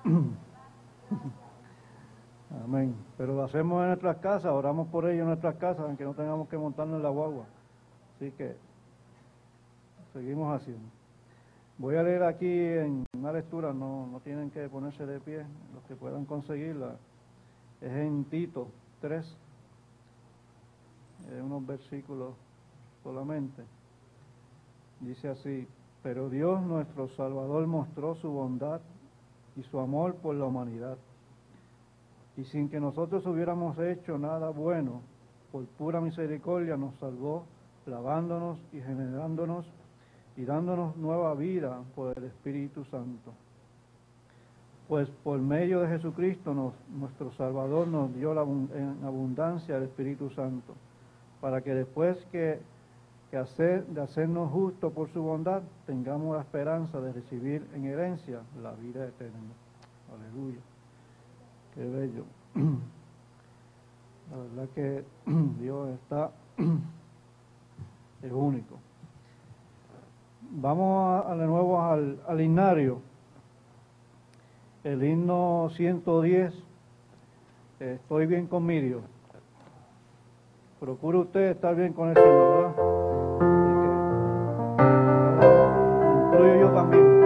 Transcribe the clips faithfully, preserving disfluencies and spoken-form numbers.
Amén. Pero lo hacemos en nuestras casas, oramos por ellos en nuestras casas, aunque no tengamos que montarnos en la guagua. Así que seguimos haciendo. Voy a leer aquí en una lectura, no, no tienen que ponerse de pie, los que puedan conseguirla. Es en Tito tres, eh, unos versículos solamente. Dice así: pero Dios nuestro Salvador mostró su bondad y su amor por la humanidad, y sin que nosotros hubiéramos hecho nada bueno, por pura misericordia nos salvó, lavándonos y generándonos y dándonos nueva vida por el Espíritu Santo. Pues por medio de Jesucristo nos, nuestro Salvador nos dio la, en abundancia el Espíritu Santo, para que después que, que hacer, de hacernos justos por su bondad, tengamos la esperanza de recibir en herencia la vida eterna. Aleluya. Qué bello. La verdad que Dios está, es único. Vamos a, a de nuevo al, al himnario. El himno ciento diez, estoy bien con Mirio. Procure usted estar bien con el Señor, ¿verdad? Incluyo yo también.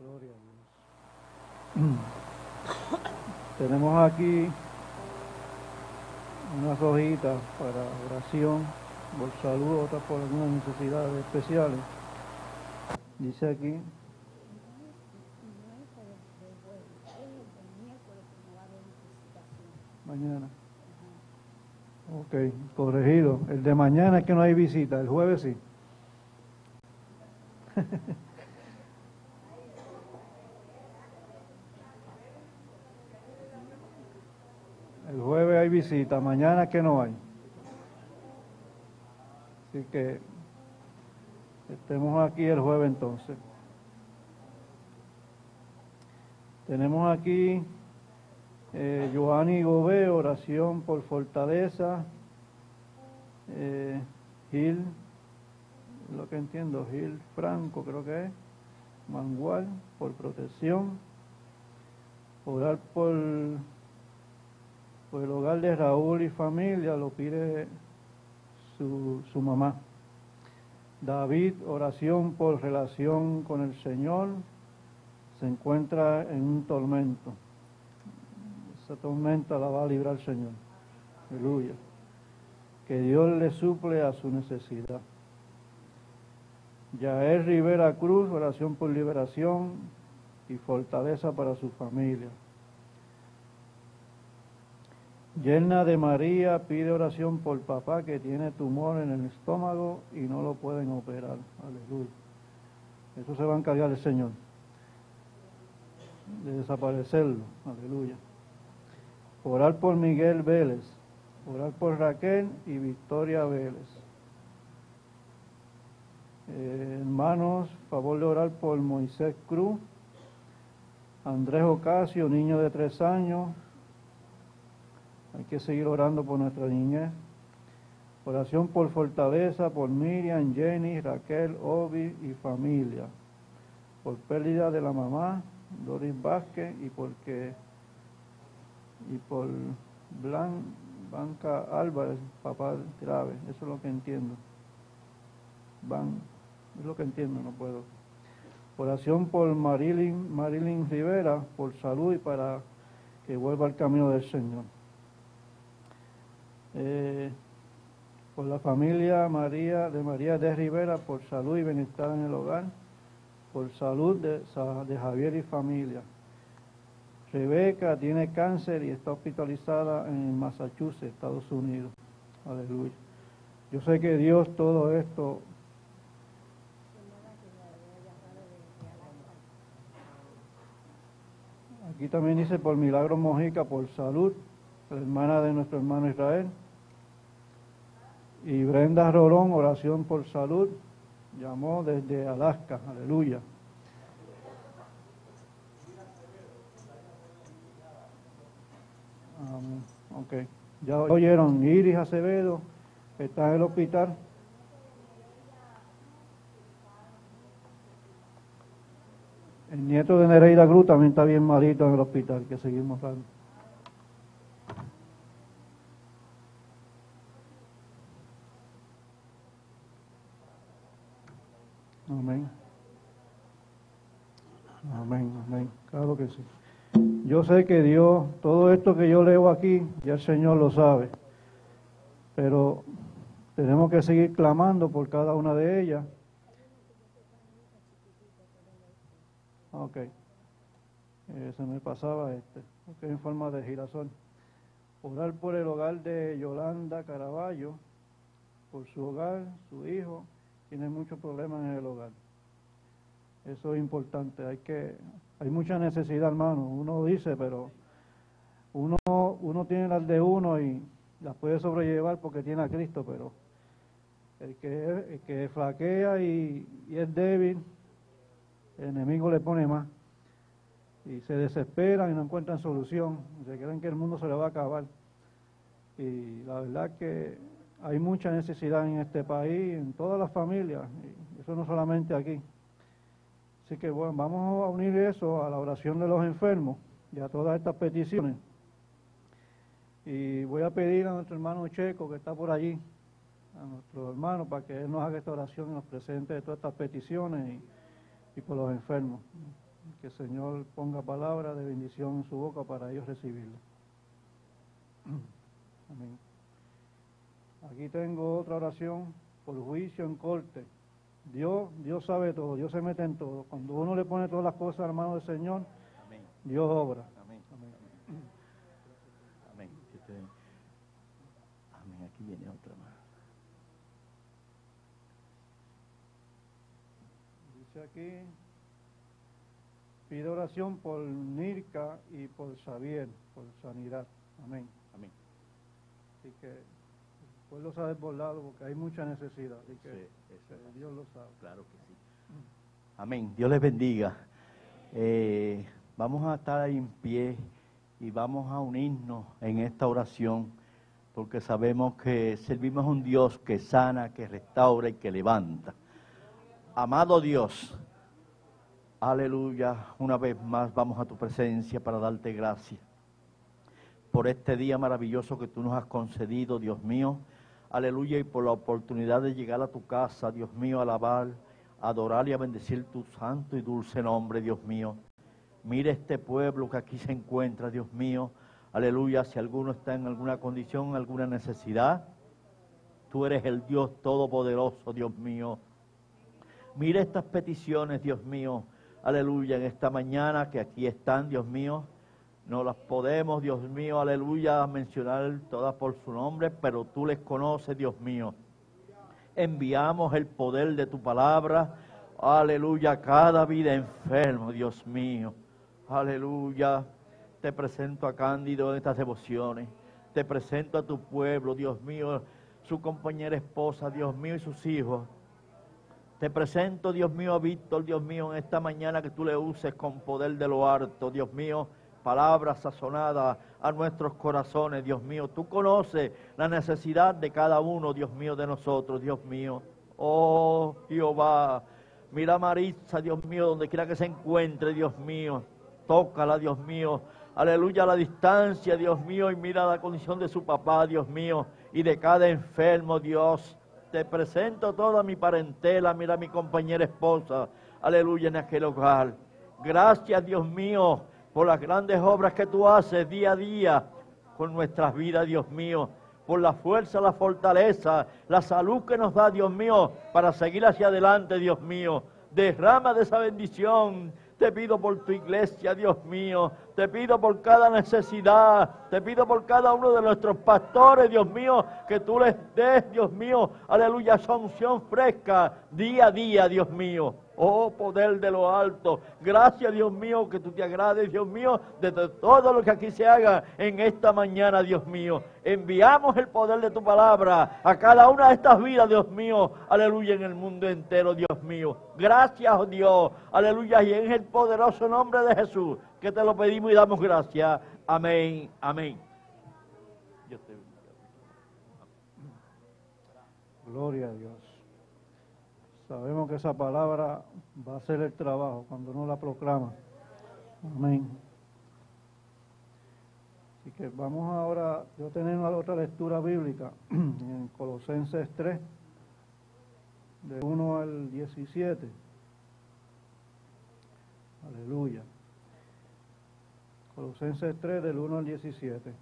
Gloria a Dios. Tenemos aquí unas hojitas para oración, por salud, otras por algunas necesidades especiales. Dice aquí, mañana. Ok, corregido. El de mañana es que no hay visita, el jueves sí. El jueves hay visita, mañana es que no hay. Así que estemos aquí el jueves entonces. Tenemos aquí eh, Johanny Gobé, oración por fortaleza. Eh, Gil, lo que entiendo, Gil Franco creo que es. Mangual, por protección. Orar por, por el hogar de Raúl y familia, lo pide su, su mamá. David, oración por relación con el Señor, se encuentra en un tormento. Esa tormenta la va a librar el Señor. Aleluya. Que Dios le suple a su necesidad. Yael Rivera Cruz, oración por liberación y fortaleza para su familia. Yerna de María pide oración por papá que tiene tumor en el estómago y no lo pueden operar. Aleluya. Eso se va a encargar el Señor, de desaparecerlo. Aleluya. Orar por Miguel Vélez. Orar por Raquel y Victoria Vélez. Eh, hermanos, favor de orar por Moisés Cruz, Andrés Ocasio, niño de tres años. Hay que seguir orando por nuestra niñez. Oración por fortaleza, por Miriam, Jenny, Raquel, Obi y familia. Por pérdida de la mamá, Doris Vázquez, y porque y por Blan, Blanca Álvarez, papá grave. Eso es lo que entiendo. Van, es lo que entiendo, no puedo. Oración por Marilyn, Marilyn Rivera, por salud y para que vuelva al camino del Señor. Eh, por la familia María de María de Rivera, por salud y bienestar en el hogar, por salud de, de Javier y familia. Rebeca tiene cáncer y está hospitalizada en Massachusetts, Estados Unidos. Aleluya. Yo sé que Dios todo esto aquí también dice por Milagro Mojica, por salud, la hermana de nuestro hermano Israel. Y Brenda Rolón, oración por salud, llamó desde Alaska, aleluya. Um, ok, ya oyeron, Iris Acevedo está en el hospital. El nieto de Nereida Cruz también está bien malito en el hospital, que seguimos dando. Amén. Amén, amén. Claro que sí. Yo sé que Dios, todo esto que yo leo aquí, ya el Señor lo sabe. Pero tenemos que seguir clamando por cada una de ellas. Ok. Eh, se me pasaba este. Ok, en forma de girasol. Orar por el hogar de Yolanda Caraballo, por su hogar, su hijo. Tiene muchos problemas en el hogar. Eso es importante. Hay que, hay mucha necesidad, hermano. Uno dice, pero uno, uno tiene las de uno y las puede sobrellevar porque tiene a Cristo, pero el que, el que flaquea y, y es débil, el enemigo le pone más. Y se desesperan y no encuentran solución. Se creen que el mundo se le va a acabar. Y la verdad que hay mucha necesidad en este país, en todas las familias, y eso no solamente aquí. Así que bueno, vamos a unir eso a la oración de los enfermos y a todas estas peticiones. Y voy a pedir a nuestro hermano Checo, que está por allí, a nuestro hermano, para que él nos haga esta oración y nos presente todas estas peticiones y, y por los enfermos. que el Señor ponga palabra de bendición en su boca para ellos recibirla. Amén. Aquí tengo otra oración por juicio en corte. Dios, Dios sabe todo, Dios se mete en todo. Cuando uno le pone todas las cosas a la mano del Señor, amén, Dios obra. Amén. Amén. Amén. Amén. Aquí viene otra más. Dice aquí, pide oración por Nirka y por Xavier, por sanidad. Amén. Amén. Así que el pueblo se ha desbordado porque hay mucha necesidad. Así que sí, que Dios lo sabe. Claro que sí. Amén. Dios les bendiga. Eh, vamos a estar ahí en pie y vamos a unirnos en esta oración porque sabemos que servimos a un Dios que sana, que restaura y que levanta. Amado Dios, aleluya, una vez más vamos a tu presencia para darte gracias por este día maravilloso que tú nos has concedido, Dios mío, aleluya, y por la oportunidad de llegar a tu casa, Dios mío, a alabar, a adorar y a bendecir tu santo y dulce nombre, Dios mío. Mire este pueblo que aquí se encuentra, Dios mío, aleluya, si alguno está en alguna condición, en alguna necesidad, tú eres el Dios todopoderoso, Dios mío. Mire estas peticiones, Dios mío, aleluya, en esta mañana que aquí están, Dios mío. No las podemos, Dios mío, aleluya, mencionar todas por su nombre, pero tú les conoces, Dios mío. Enviamos el poder de tu palabra, aleluya, a cada vida enfermo, Dios mío. Aleluya, te presento a Cándido en estas devociones. Te presento a tu pueblo, Dios mío, su compañera esposa, Dios mío, y sus hijos. Te presento, Dios mío, a Víctor, Dios mío, en esta mañana que tú le uses con poder de lo harto, Dios mío, palabras sazonadas a nuestros corazones, Dios mío. Tú conoces la necesidad de cada uno, Dios mío, de nosotros, Dios mío. Oh, Jehová, mira a Maritza, Dios mío, donde quiera que se encuentre, Dios mío. Tócala, Dios mío. Aleluya, a la distancia, Dios mío, y mira la condición de su papá, Dios mío, y de cada enfermo, Dios. Te presento toda mi parentela, mira a mi compañera esposa, aleluya, en aquel hogar. Gracias, Dios mío, por las grandes obras que tú haces día a día con nuestras vidas, Dios mío, por la fuerza, la fortaleza, la salud que nos da, Dios mío, para seguir hacia adelante, Dios mío. Derrama de esa bendición. Te pido por tu iglesia, Dios mío. Te pido por cada necesidad. Te pido por cada uno de nuestros pastores, Dios mío, que tú les des, Dios mío, aleluya, esa unción fresca día a día, Dios mío. Oh, poder de lo alto. Gracias, Dios mío, que tú te agrades, Dios mío, de todo lo que aquí se haga en esta mañana, Dios mío. Enviamos el poder de tu palabra a cada una de estas vidas, Dios mío. Aleluya, en el mundo entero, Dios mío. Gracias, oh Dios. Aleluya, y en el poderoso nombre de Jesús, que te lo pedimos y damos gracias. Amén, amén. Dios te bendiga. Gloria a Dios. Sabemos que esa palabra va a hacer el trabajo cuando uno la proclama. Amén. Así que vamos ahora, yo tengo otra lectura bíblica en Colosenses tres, de uno al diecisiete. Aleluya. Colosenses tres, del uno al diecisiete.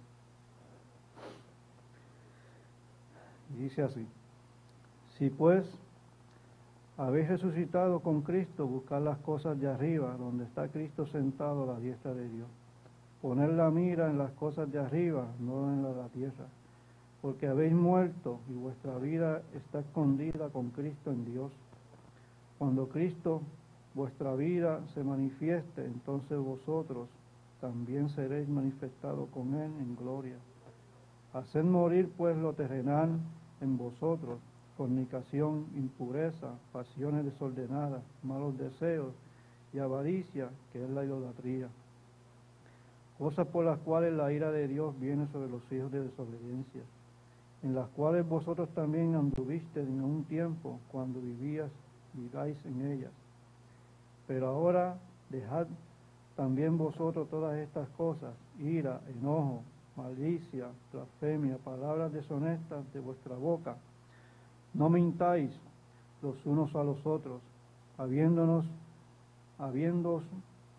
Y dice así: si pues habéis resucitado con Cristo, buscad las cosas de arriba, donde está Cristo sentado a la diestra de Dios. Poner la mira en las cosas de arriba, no en la de la tierra. Porque habéis muerto y vuestra vida está escondida con Cristo en Dios. Cuando Cristo, vuestra vida, se manifieste, entonces vosotros también seréis manifestados con Él en gloria. Haced morir pues lo terrenal en vosotros: fornicación, impureza, pasiones desordenadas, malos deseos y avaricia, que es la idolatría. Cosas por las cuales la ira de Dios viene sobre los hijos de desobediencia, en las cuales vosotros también anduvisteis en un tiempo cuando vivías, viváis en ellas. Pero ahora dejad también vosotros todas estas cosas: ira, enojo, malicia, blasfemia, palabras deshonestas de vuestra boca. No mintáis los unos a los otros, habiéndonos, habiéndoos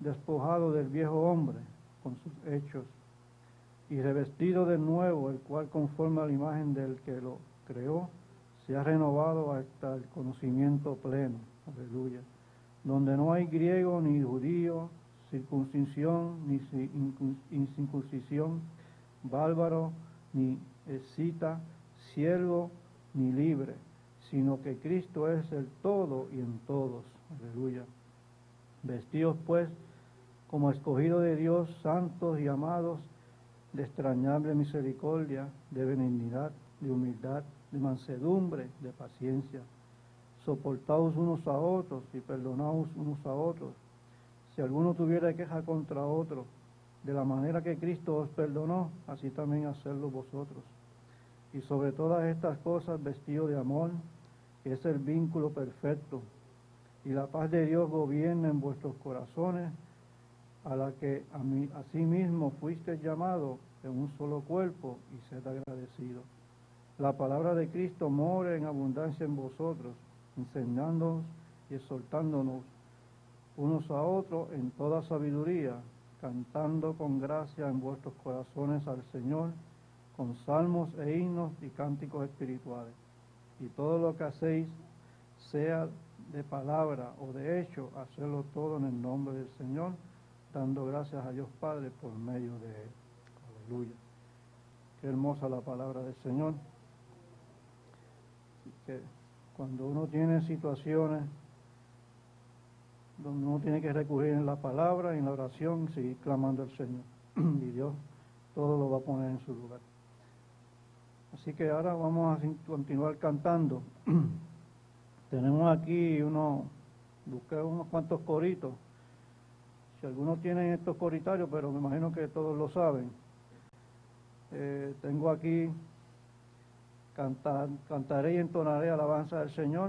despojado del viejo hombre con sus hechos, y revestido de nuevo, el cual conforme a la imagen del que lo creó, se ha renovado hasta el conocimiento pleno. Aleluya. Donde no hay griego ni judío, circuncisión ni incircuncisión, bárbaro ni escita, siervo ni libre, sino que Cristo es el todo y en todos. Aleluya. Vestidos pues como escogidos de Dios, santos y amados, de extrañable misericordia, de benignidad, de humildad, de mansedumbre, de paciencia, soportaos unos a otros y perdonaos unos a otros. Si alguno tuviera queja contra otro, de la manera que Cristo os perdonó, así también hacedlo vosotros. Y sobre todas estas cosas vestido de amor, que es el vínculo perfecto, y la paz de Dios gobierna en vuestros corazones, a la que a mí, asimismo fuiste llamado en un solo cuerpo, y sed agradecido. La palabra de Cristo more en abundancia en vosotros, enseñándonos y exhortándonos unos a otros en toda sabiduría, cantando con gracia en vuestros corazones al Señor, con salmos e himnos y cánticos espirituales. Y todo lo que hacéis, sea de palabra o de hecho, hacerlo todo en el nombre del Señor, dando gracias a Dios Padre por medio de Él. Aleluya. Qué hermosa la palabra del Señor. Que cuando uno tiene situaciones donde uno tiene que recurrir en la palabra, en la oración, seguir clamando al Señor. Y Dios todo lo va a poner en su lugar. Así que ahora vamos a continuar cantando. Tenemos aquí unos, busqué unos cuantos coritos. Si algunos tienen estos coritarios, pero me imagino que todos lo saben. Eh, tengo aquí, cantar, cantaré y entonaré alabanza del Señor.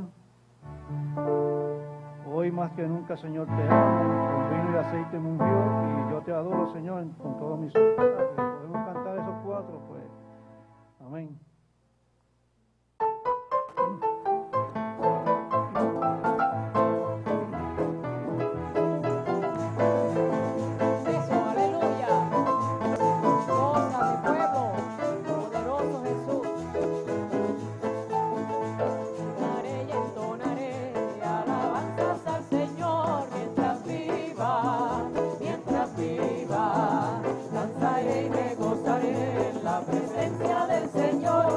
Hoy más que nunca, Señor, te amo, con vino y aceite me ungió, y yo te adoro, Señor, con todo mi ser. Podemos cantar esos cuatro, pues. Amén. Mientras viva, danzaré y me gozaré en la presencia del Señor.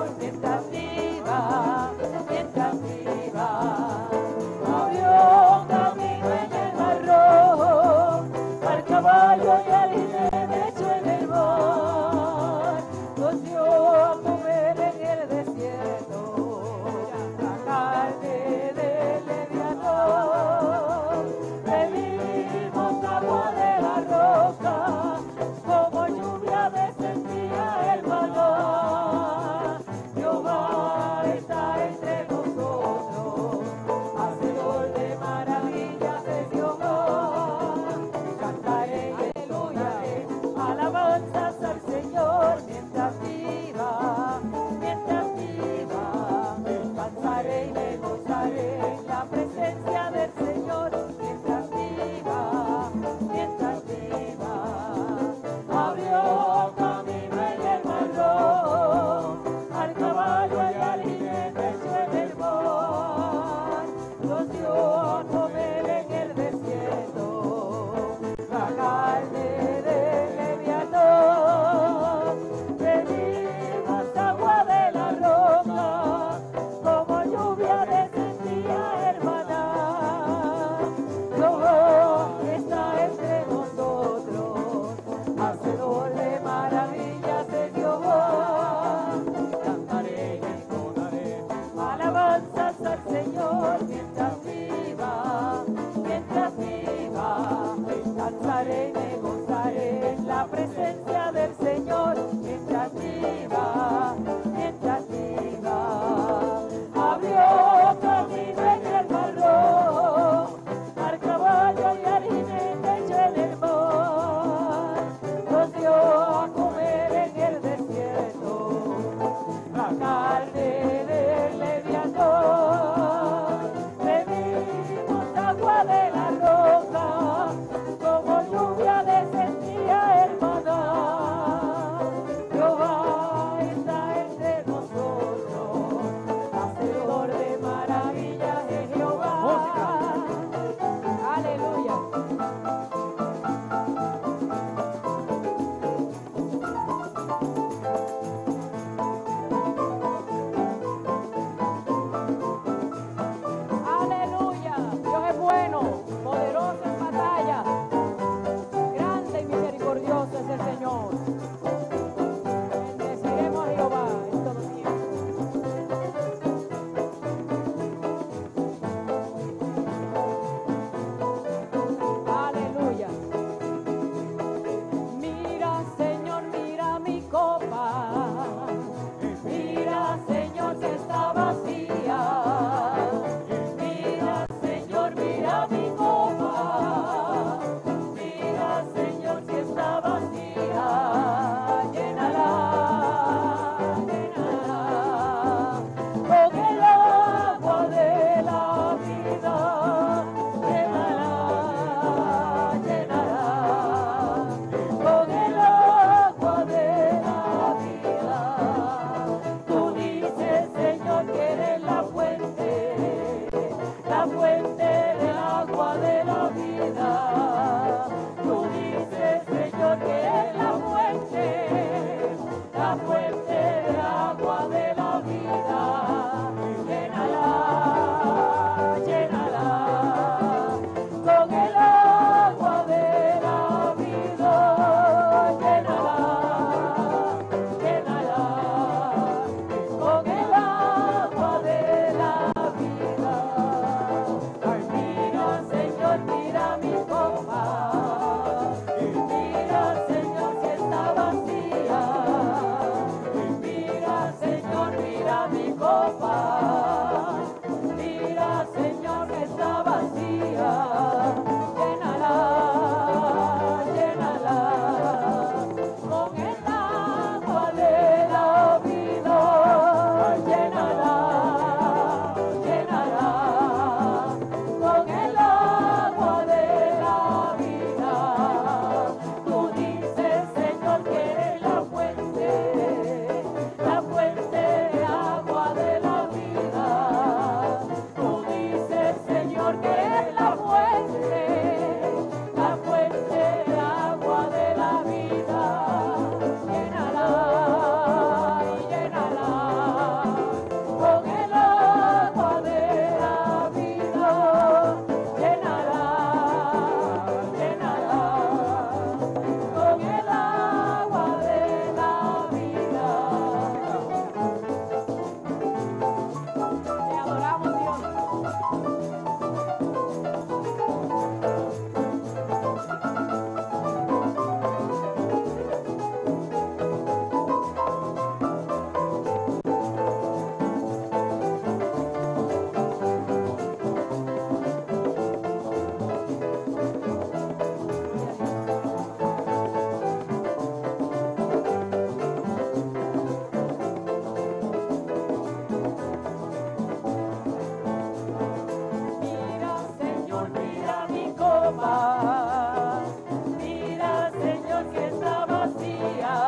copa. Mira, Señor, que está vacía.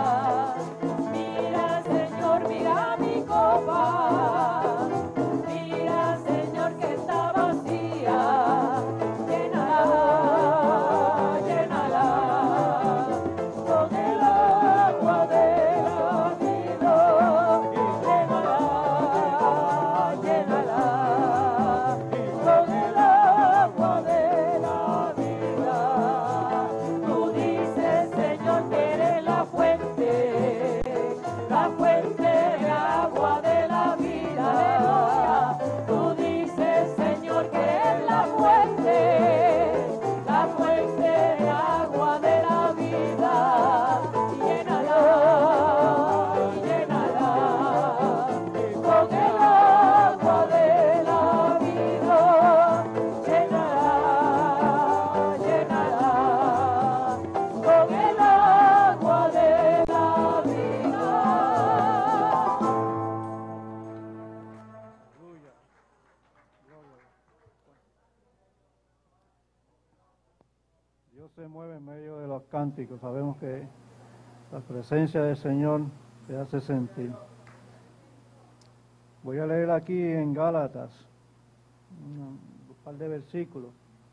Mira, Señor, mira mi copa. Mira, Señor, que está vacía. Llénala, llénala con el agua de la vida. Llénala, llénala con el agua de la vida. Tú dices, Señor, que eres la fuente, la fuente de agua de la vida. Tú dices, Señor, que eres la fuente, la fuente de agua de la vida. Llénala, llénala con el agua de la vida. Llénala, llénala con el agua de la vida. Dios se mueve en medio de los cánticos. Sabemos que la presencia del Señor se hace sentir. Voy a leer aquí en Gálatas un par de versículos.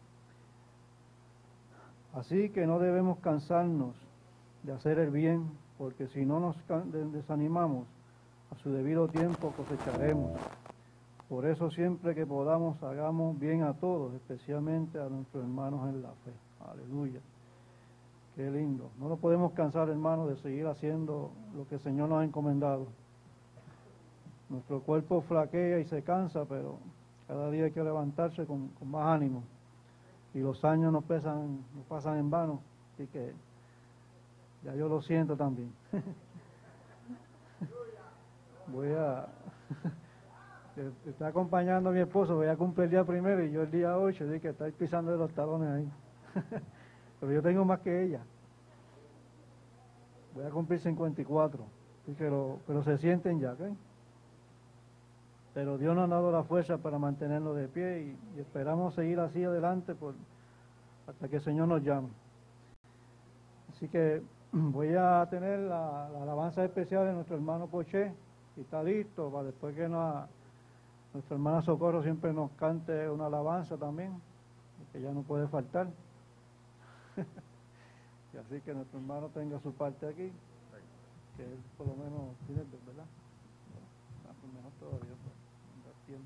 Así que no debemos cansarnos de hacer el bien, porque si no nos can- de- desanimamos, a su debido tiempo cosecharemos. Por eso siempre que podamos hagamos bien a todos, especialmente a nuestros hermanos en la fe. Aleluya. Qué lindo. No nos podemos cansar, hermanos, de seguir haciendo lo que el Señor nos ha encomendado. Nuestro cuerpo flaquea y se cansa, pero cada día hay que levantarse con, con más ánimo. Y los años nos, pesan, nos pasan en vano, así que ya yo lo siento también. Voy a... que está acompañando a mi esposo, voy a cumplir el día primero y yo el día ocho, así que estoy pisando de los talones ahí. Pero yo tengo más que ella. Voy a cumplir cincuenta y cuatro, así que lo, pero se sienten ya, ¿ok? Pero Dios nos ha dado la fuerza para mantenernos de pie y, y esperamos seguir así adelante por, hasta que el Señor nos llame. Así que voy a tener la, la alabanza especial de nuestro hermano Poché, y está listo para después que nos, nuestra hermana Socorro siempre nos cante una alabanza también, que ya no puede faltar. Y así que nuestro hermano tenga su parte aquí, que él por lo menos tiene, ¿verdad? Ah, pues mejor todavía, pues, dar tiempo.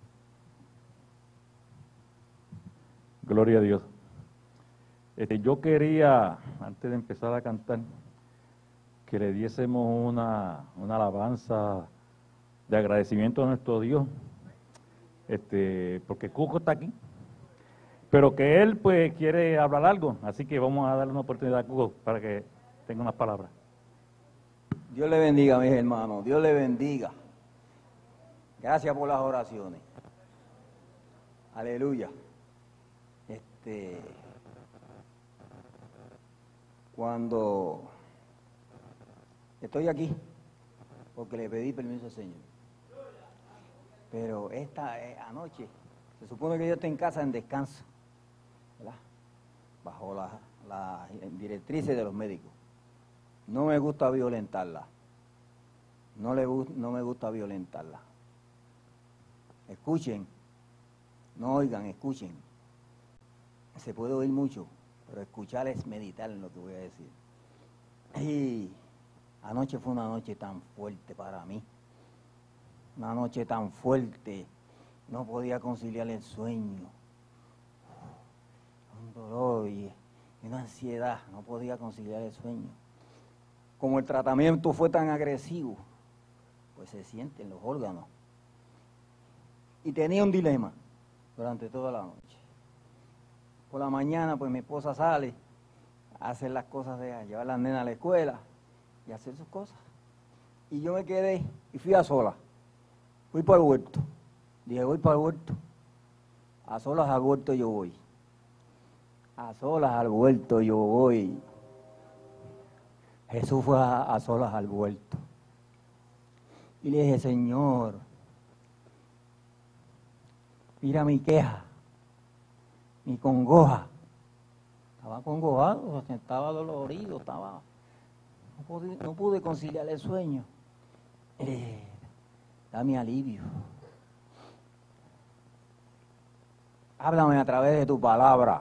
Gloria a Dios. Este, yo quería, antes de empezar a cantar, que le diésemos una, una alabanza de agradecimiento a nuestro Dios, este, porque Cuco está aquí, pero que él pues quiere hablar algo, así que vamos a darle una oportunidad a Cuco para que tenga unas palabras. Dios le bendiga, mis hermanos, Dios le bendiga. Gracias por las oraciones. Aleluya. Este, cuando estoy aquí, porque le pedí permiso al Señor, pero esta eh, anoche, se supone que yo estoy en casa en descanso, ¿verdad? Bajo las la directrices de los médicos. No me gusta violentarla. No, le, no me gusta violentarla. Escuchen, no oigan, escuchen. Se puede oír mucho, pero escuchar es meditar en lo que voy a decir. Y anoche fue una noche tan fuerte para mí. Una noche tan fuerte. No podía conciliar el sueño. Un dolor y una ansiedad. No podía conciliar el sueño. Como el tratamiento fue tan agresivo, pues se sienten los órganos. Y tenía un dilema durante toda la noche. Por la mañana, pues mi esposa sale a hacer las cosas de a llevar a las nenas a la escuela y hacer sus cosas. Y yo me quedé y fui a solas. Fui para el huerto. Dije, voy para el huerto. A solas al huerto yo voy. A solas al huerto yo voy. Jesús fue a, a solas al huerto. Y le dije, Señor, mira mi queja, mi congoja, Estaba congojado, estaba dolorido, estaba... No pude, no pude conciliar el sueño. Eh, dame alivio. Háblame a través de tu palabra.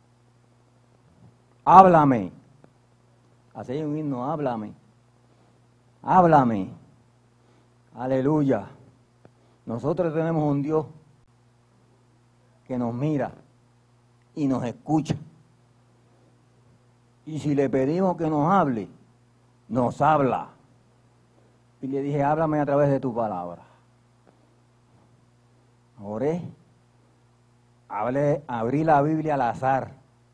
Háblame. Así un himno, háblame. Háblame. Aleluya. Nosotros tenemos un Dios que nos mira y nos escucha. Y si le pedimos que nos hable, nos habla. Y le dije, háblame a través de tu palabra. Oré. Hablé, abrí la Biblia al azar.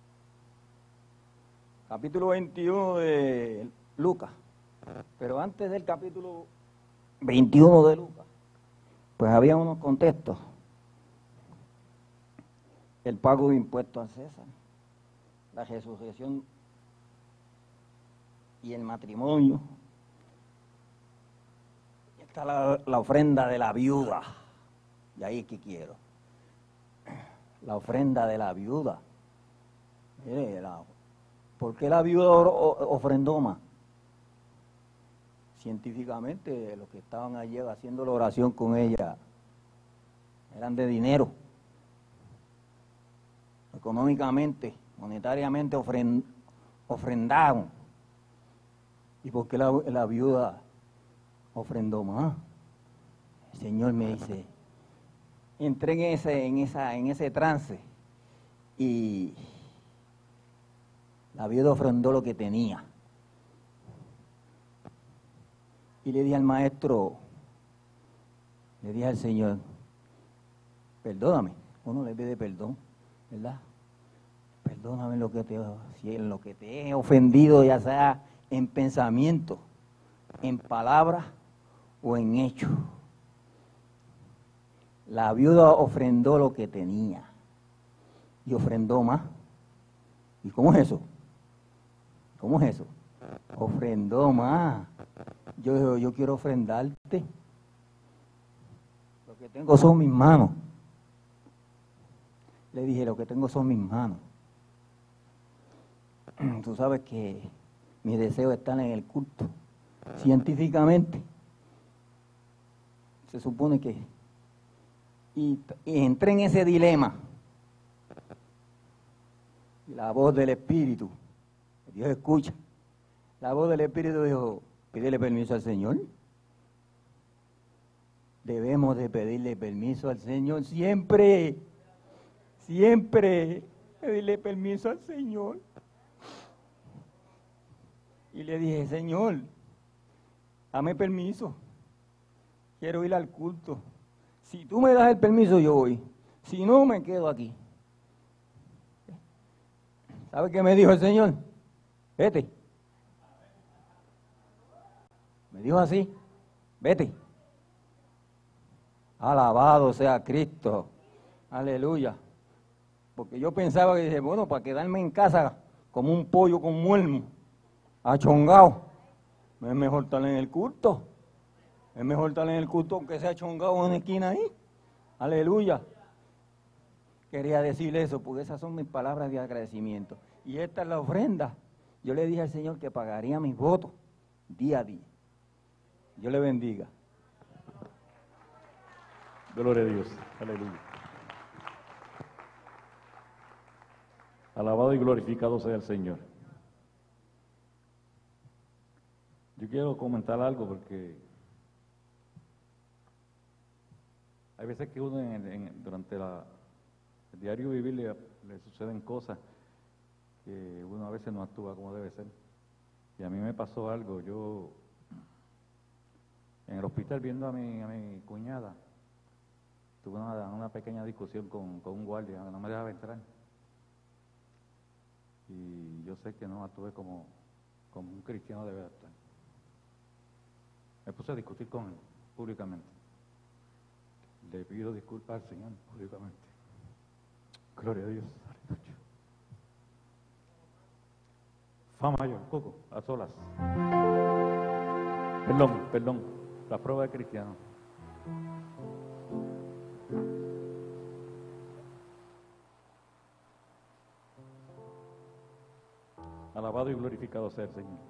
Capítulo veintiuno de Lucas. Pero antes del capítulo veintiuno de Lucas, pues había unos contextos. El pago de impuestos a César, la resurrección y el matrimonio. Está la, la ofrenda de la viuda. Y ahí es que quiero. La ofrenda de la viuda. Mire, la, ¿por qué la viuda ofrendó más? Científicamente, los que estaban allí haciendo la oración con ella eran de dinero. Económicamente, monetariamente ofrend, ofrendaron. ¿Y por qué la, la viuda ofrendó más? El Señor me dice, entré en ese, en esa, en ese trance y la viuda ofrendó lo que tenía. Y le dije al maestro, le dije al Señor, perdóname. Uno le pide perdón, ¿verdad? Perdóname lo que te, si en lo que te he ofendido, ya sea en pensamiento, en palabra o en hecho. La viuda ofrendó lo que tenía y ofrendó más. ¿Y cómo es eso? ¿Cómo es eso? Ofrendó más. Yo digo, yo quiero ofrendarte. Lo que tengo son mis manos. Le dije, lo que tengo son mis manos. Tú sabes que mis deseos están en el culto. Científicamente, se supone que... Y, y entré en ese dilema. La voz del Espíritu, Dios escucha. La voz del Espíritu dijo, pídele permiso al Señor. Debemos de pedirle permiso al Señor siempre. Siempre pedirle permiso al Señor. Y le dije, Señor, dame permiso. Quiero ir al culto. Si tú me das el permiso, yo voy. Si no, me quedo aquí. ¿Sabe qué me dijo el Señor? Vete. Me dijo así, vete. Alabado sea Cristo. Aleluya. Porque yo pensaba que dije, bueno, para quedarme en casa como un pollo con muermo, achongado, es mejor estar en el culto. Es mejor estar en el culto aunque sea achongado en una esquina ahí. Aleluya. Quería decirle eso, porque esas son mis palabras de agradecimiento. Y esta es la ofrenda. Yo le dije al Señor que pagaría mis votos día a día. Dios le bendiga. Gloria a Dios. Aleluya. Alabado y glorificado sea el Señor. Yo quiero comentar algo porque hay veces que uno en, en, durante la, el diario vivir le, le suceden cosas que uno a veces no actúa como debe ser. Y a mí me pasó algo. Yo en el hospital viendo a mi, a mi cuñada, tuve una, una pequeña discusión con, con un guardia, no me dejaba entrar. Y yo sé que no actué como, como un cristiano debe actuar. Me puse a discutir con él públicamente. Le pido disculpas al Señor públicamente. Gloria a Dios. Aleluya. Fa mayor, Coco, a solas. Perdón, perdón. La prueba de cristiano. Alabado y glorificado sea el Señor.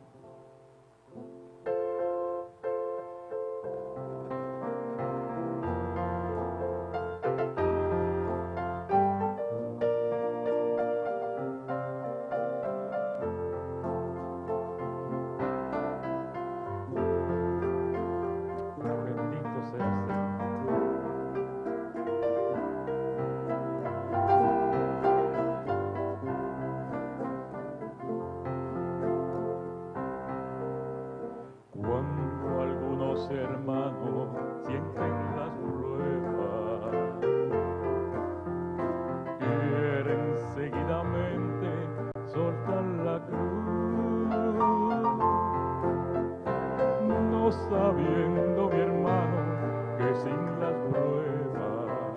Bendito sea el Señor. Cuando algunos hermanos sienten las pruebas, quieren seguidamente soltar la cruz, no sabiendo, mi hermano, que sin las pruebas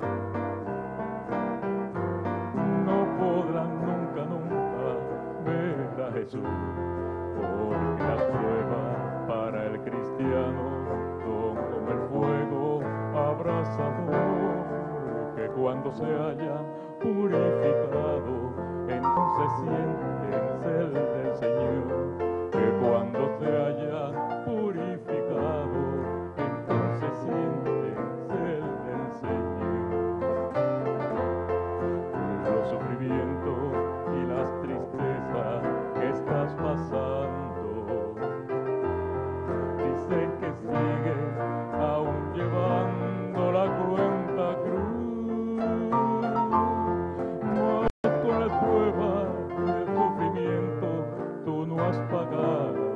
no podrán nunca, nunca ver a Jesús, porque las pruebas para el cristiano son como el fuego abrasador, que cuando se haya purificado, entonces sienten cel del Señor, que cuando se haya purificado, entonces sienten cel del Señor. Los sufrimientos y las tristezas que estás pasando, dicen que sigues aún llevando la cuenta cruz, mas con las pruebas y el sufrimiento tú no has pagado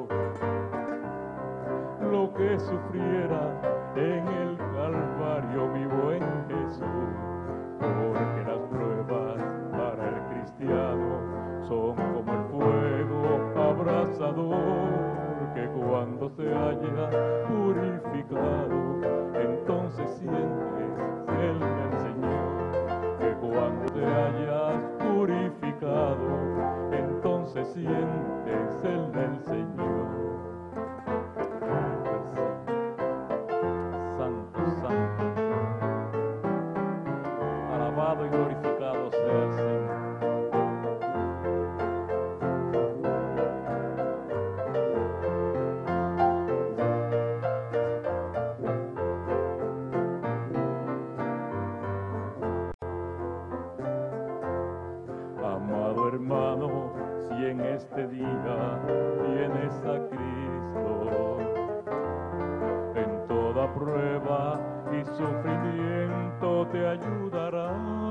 lo que sufriera en el Calvario mi buen Jesús, porque las pruebas para el cristiano son como el fuego abrasador, que cuando se haya purificado, entonces sientes cel del Señor, que cuando te hayas purificado, entonces sientes cel del Señor. Santo, santo, alabado y glorificado sea el Señor. Amado hermano, si en este día vienes a Cristo, en toda prueba y sufrimiento te ayudará,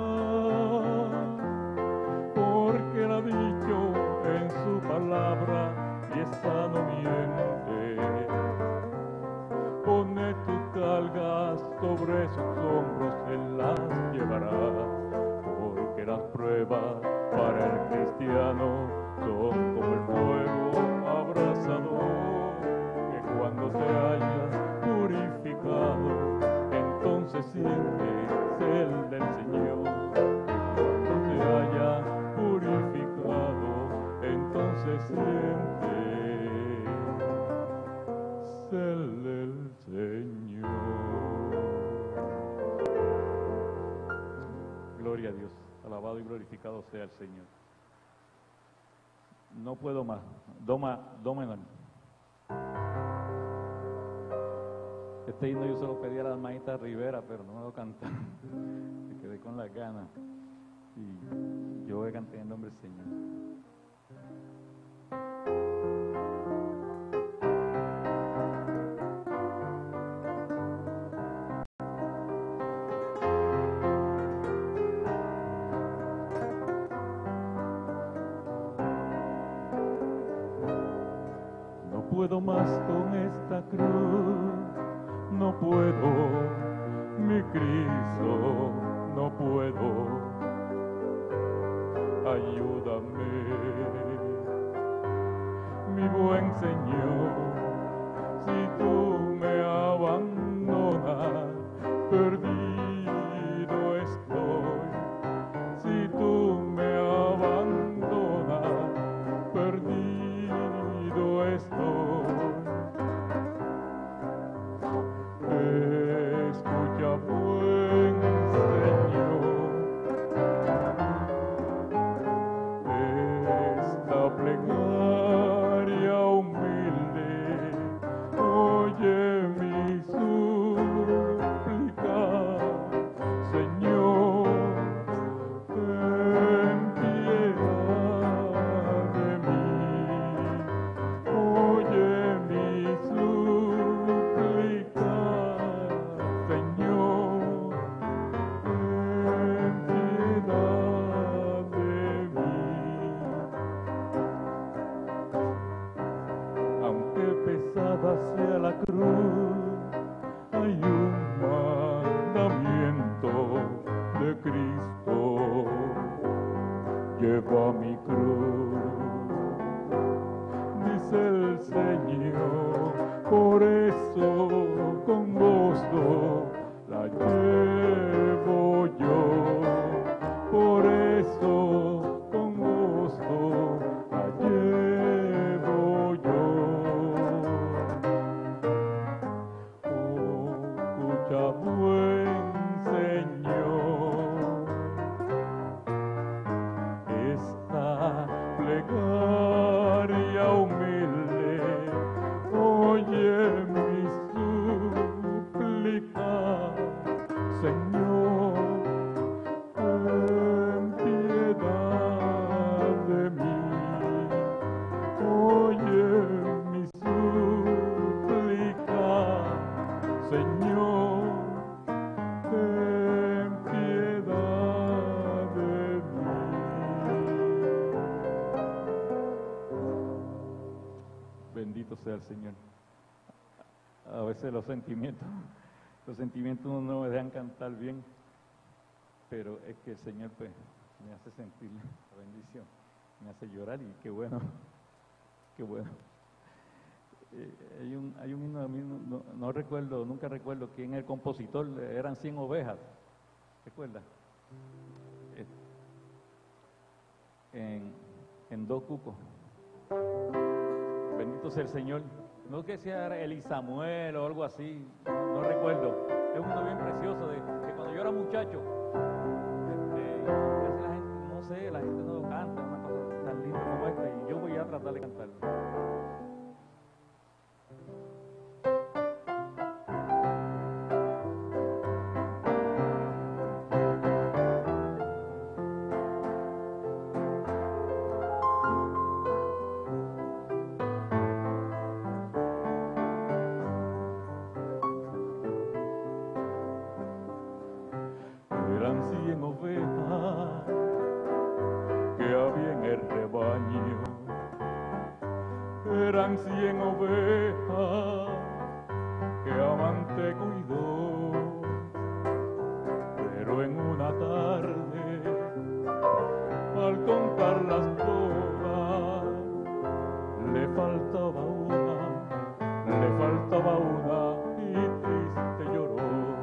porque él ha dicho en su palabra y esta no miente. Pone tus cargas sobre sus hombros, él las llevará, porque las pruebas para el cristiano son como el fuego abrasador, que cuando te hayas purificado, entonces sientes cel del Señor, que cuando te hayas purificado, entonces sientes cel del Señor. Gloria a Dios. Alabado y glorificado sea el Señor. No puedo más. Doma, doma. Este himno yo se lo pedí a la hermanita Rivera, pero no me lo canté. Me quedé con las ganas. Y yo voy a cantar en nombre del Señor. No puedo más con esta cruz, no puedo, mi Cristo, no puedo, ayúdame, mi buen Señor, si tú me abandonas, perdido estoy, si tú me abandonas, perdido estoy. Escucha, buen Señor, esta plegaria humilde, oye mi súplica, Señor, ten piedad de mí, oye mi súplica, Señor, ten piedad de mí. Aunque pesada sea la cruz, hay un mandamiento de Cristo. Lleva mi cruz, dice el Señor, por eso con gozo la llevo yo, por eso con gozo la llevo yo. Oh, escucha, buen Señor, esta plegaria humilde, oye mi súplica, Señor, ten piedad de mí, oye mi súplica, Señor, ten piedad de mí. Bendito sea el Señor. A veces los sentimientos, los sentimientos no me dejan cantar bien, pero es que el Señor pues me hace sentir la bendición, me hace llorar y qué bueno, qué bueno. Eh, hay un hay un himno de mí, no, no, no recuerdo, nunca recuerdo quién es el compositor, eran cien ovejas, ¿recuerdas? Eh, en, en dos cucos. Bendito sea el Señor. No que sea Eli Samuel o algo así, no, no recuerdo. Es uno bien precioso de que cuando yo era muchacho, este, la gente, no sé, la gente no canta una cosa tan linda como esta y yo voy a tratar de cantarlo. Eran cien ovejas que había en el rebaño, eran cien ovejas que amante cuidó, pero en una tarde, al contarlas todas, le faltaba una, le faltaba una y triste lloró.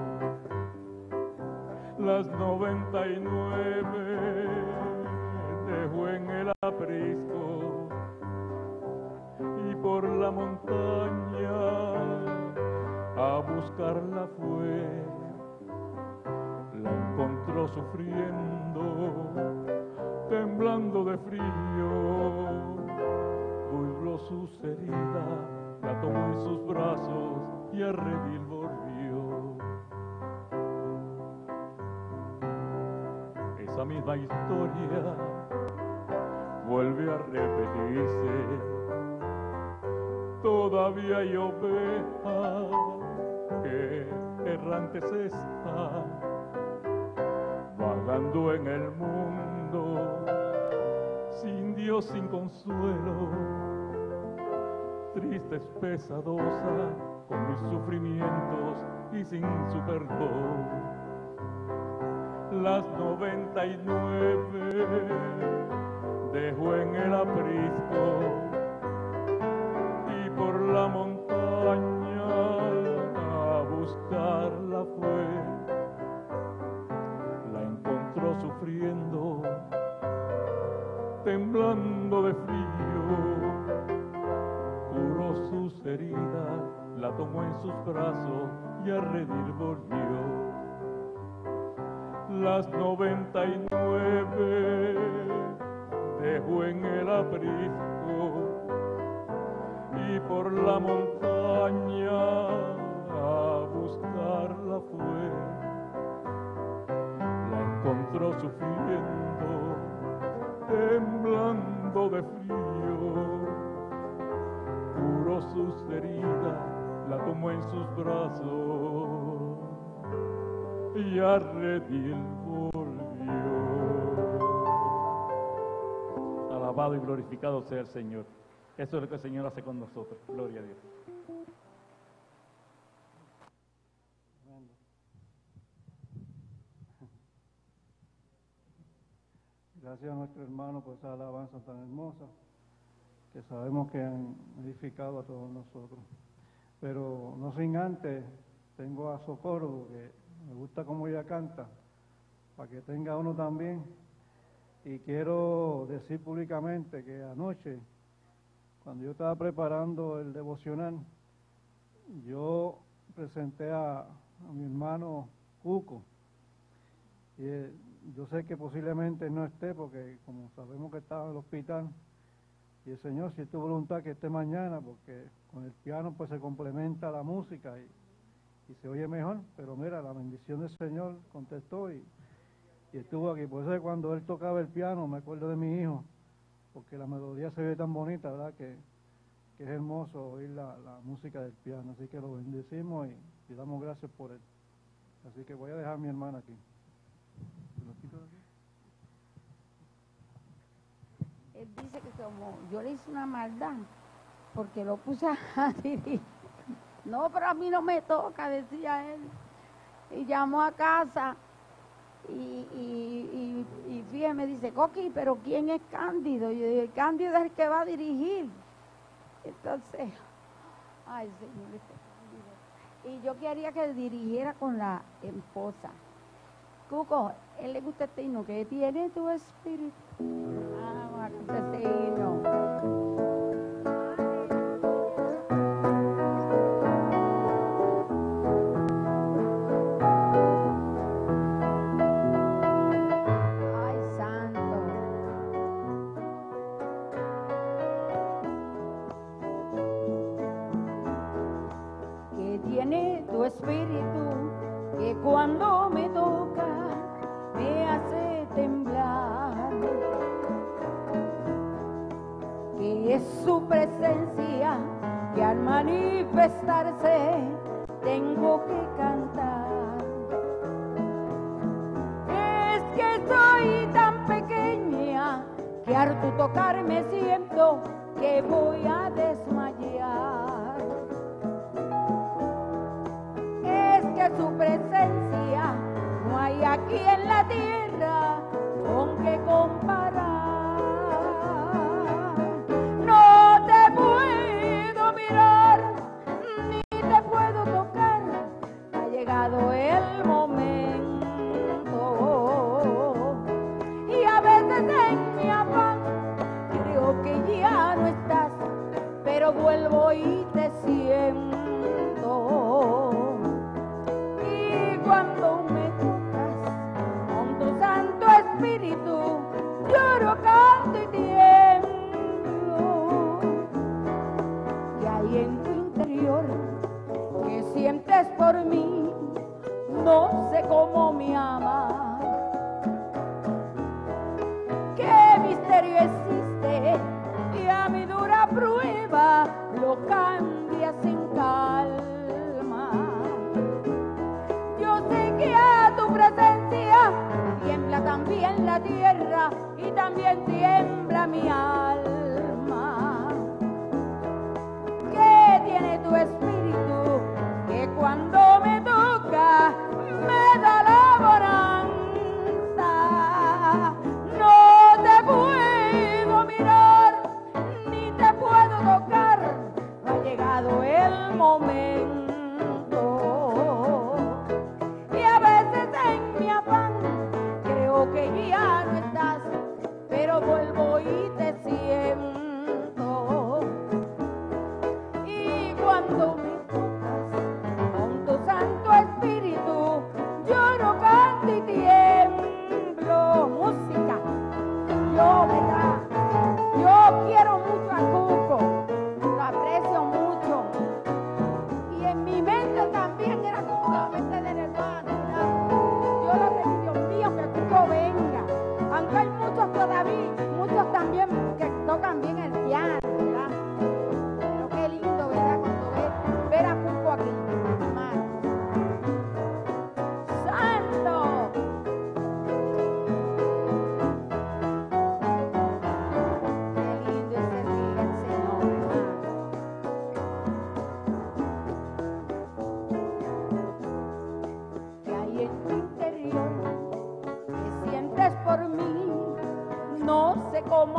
Las noventa y nueve dejó en el aprisco y por la montaña a buscarla fue. La encontró sufriendo, temblando de frío, cubrió sus heridas, la tomó en sus brazos y a redil volvió. Esa misma historia vuelve a repetirse. Todavía hay ovejas que errantes están, vagando en el mundo, sin Dios, sin consuelo, tristes, pesadosas, con mis sufrimientos y sin su perdón. Las noventa y nueve dejó en el aprisco y por la montaña a buscarla fue. La encontró sufriendo, temblando de frío, curó sus heridas, la tomó en sus brazos y a redil volvió. Las noventa y nueve dejo en el aprisco y por la montaña a buscarla fue. La encontró sufriendo, temblando de frío, curó sus heridas, la tomó en sus brazos y a redil volvió. Alabado y glorificado sea el Señor. Eso es lo que el Señor hace con nosotros. Gloria a Dios. Gracias a nuestro hermano por esa alabanza tan hermosa que sabemos que han edificado a todos nosotros. Pero no sin antes, tengo a Socorro, que me gusta cómo ella canta, para que tenga uno también. Y quiero decir públicamente que anoche, cuando yo estaba preparando el devocional, yo presenté a, a mi hermano Cuco. Y eh, yo sé que posiblemente no esté, porque como sabemos que estaba en el hospital, y el Señor, si es tu voluntad, que esté mañana, porque con el piano pues se complementa la música y, y se oye mejor. Pero mira, la bendición del Señor contestó y, y estuvo aquí. Por eso cuando él tocaba el piano, me acuerdo de mi hijo, porque la melodía se ve tan bonita, ¿verdad? Que, que es hermoso oír la, la música del piano. Así que lo bendecimos y, y damos gracias por él. Así que voy a dejar a mi hermana aquí. ¿Lo quito de aquí? Él dice que como yo le hice una maldad, porque lo puse a dirigir. No, pero a mí no me toca, decía él. Y llamó a casa y, y, y, y fíjate, me dice, Coqui, pero ¿quién es Cándido? Y yo digo, Cándido es el que va a dirigir. Entonces, ay, Señor, este Cándido. Y yo quería que dirigiera con la esposa. Cuco, él le gusta este himno, que tiene tu espíritu. Ah, va a cantar este himno. Ay, santo. Que tiene tu espíritu, que cuando me toca me hace temblar, que es su presencia que al manifestarse tengo que cantar. Es que soy tan pequeña que al tu tocarme siento que voy a desmayar. Es que su presencia no hay aquí en la tierra con qué comparar. No te puedo mirar ni te puedo tocar, ha llegado el momento. Y a veces en mi afán creo que ya no estás, pero vuelvo y te siento. Y cuando me tocas con tu Santo Espíritu, lloro, canto y tiemblo. Que hay en tu interior que sientes por mí, no sé cómo me amas. Qué misterio existe y a mi dura prueba lo cambias en calma. Yo sé que a tu presencia tiembla también la tierra y también tiembla mi alma. Que tiene tu espíritu que cuando me toca me da la bonanza. No te puedo mirar ni te puedo tocar, no ha llegado el momento. Y a veces en mi afán creo que ya no estás, pero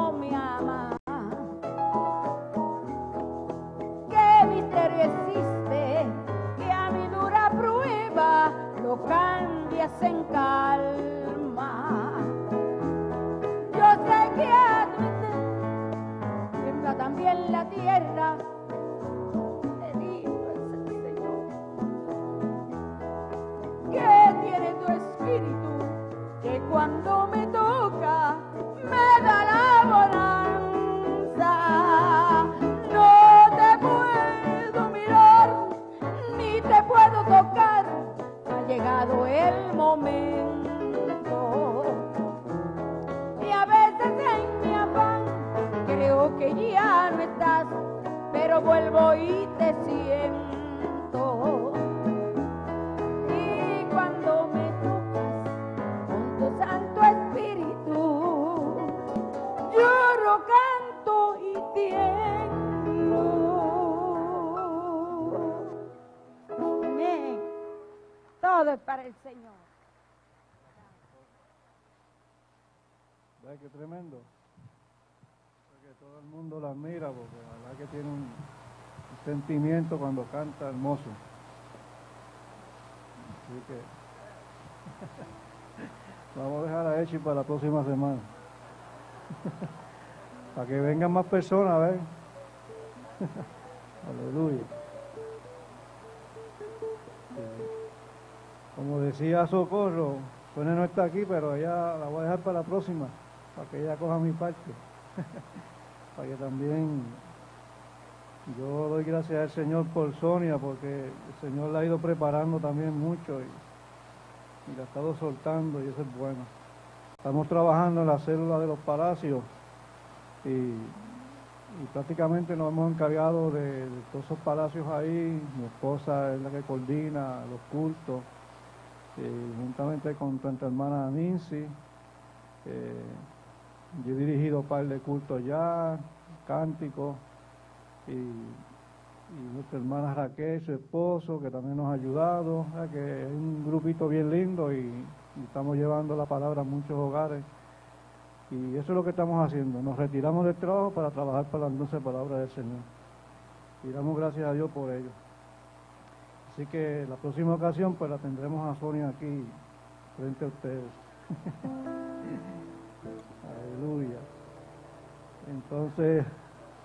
no me ama. ¿Qué misterio existe que a mi dura prueba lo cambias en calma? Yo sé que a tu tiembla también la tierra. Bendito es el Señor. ¿Qué tiene tu espíritu que cuando me toca me da la bonanza? No te puedo mirar ni te puedo tocar, ha llegado el momento. Y a veces en mi afán creo que ya no estás, pero vuelvo y te siento. Y cuando me tocas con tu Santo Espíritu, lloro, canto y tiemblo. Amén. Todo es para el Señor. ¿Ves qué tremendo? Porque todo el mundo la admira, porque la verdad que tiene un, un sentimiento cuando canta hermoso. Así que vamos a dejar a Echi para la próxima semana. Para que vengan más personas, ¿ves? Aleluya. Sí. Como decía Socorro, Sonia no está aquí, pero ella la voy a dejar para la próxima, para que ella coja mi parte. Para que también yo doy gracias al Señor por Sonia, porque el Señor la ha ido preparando también mucho y, y la ha estado soltando, y eso es bueno. Estamos trabajando en la célula de los palacios y, y prácticamente nos hemos encargado de, de todos esos palacios ahí. Mi esposa es la que coordina los cultos, eh, juntamente con nuestra hermana Nancy. Eh, yo he dirigido un par de cultos ya, cánticos, y, y nuestra hermana Raquel, su esposo, que también nos ha ayudado. O sea, que es un grupito bien lindo y, y estamos llevando la palabra a muchos hogares. Y eso es lo que estamos haciendo. Nos retiramos del trabajo para trabajar para las dulces palabras del Señor. Y damos gracias a Dios por ello. Así que la próxima ocasión pues la tendremos a Sonia aquí frente a ustedes. Aleluya. Entonces,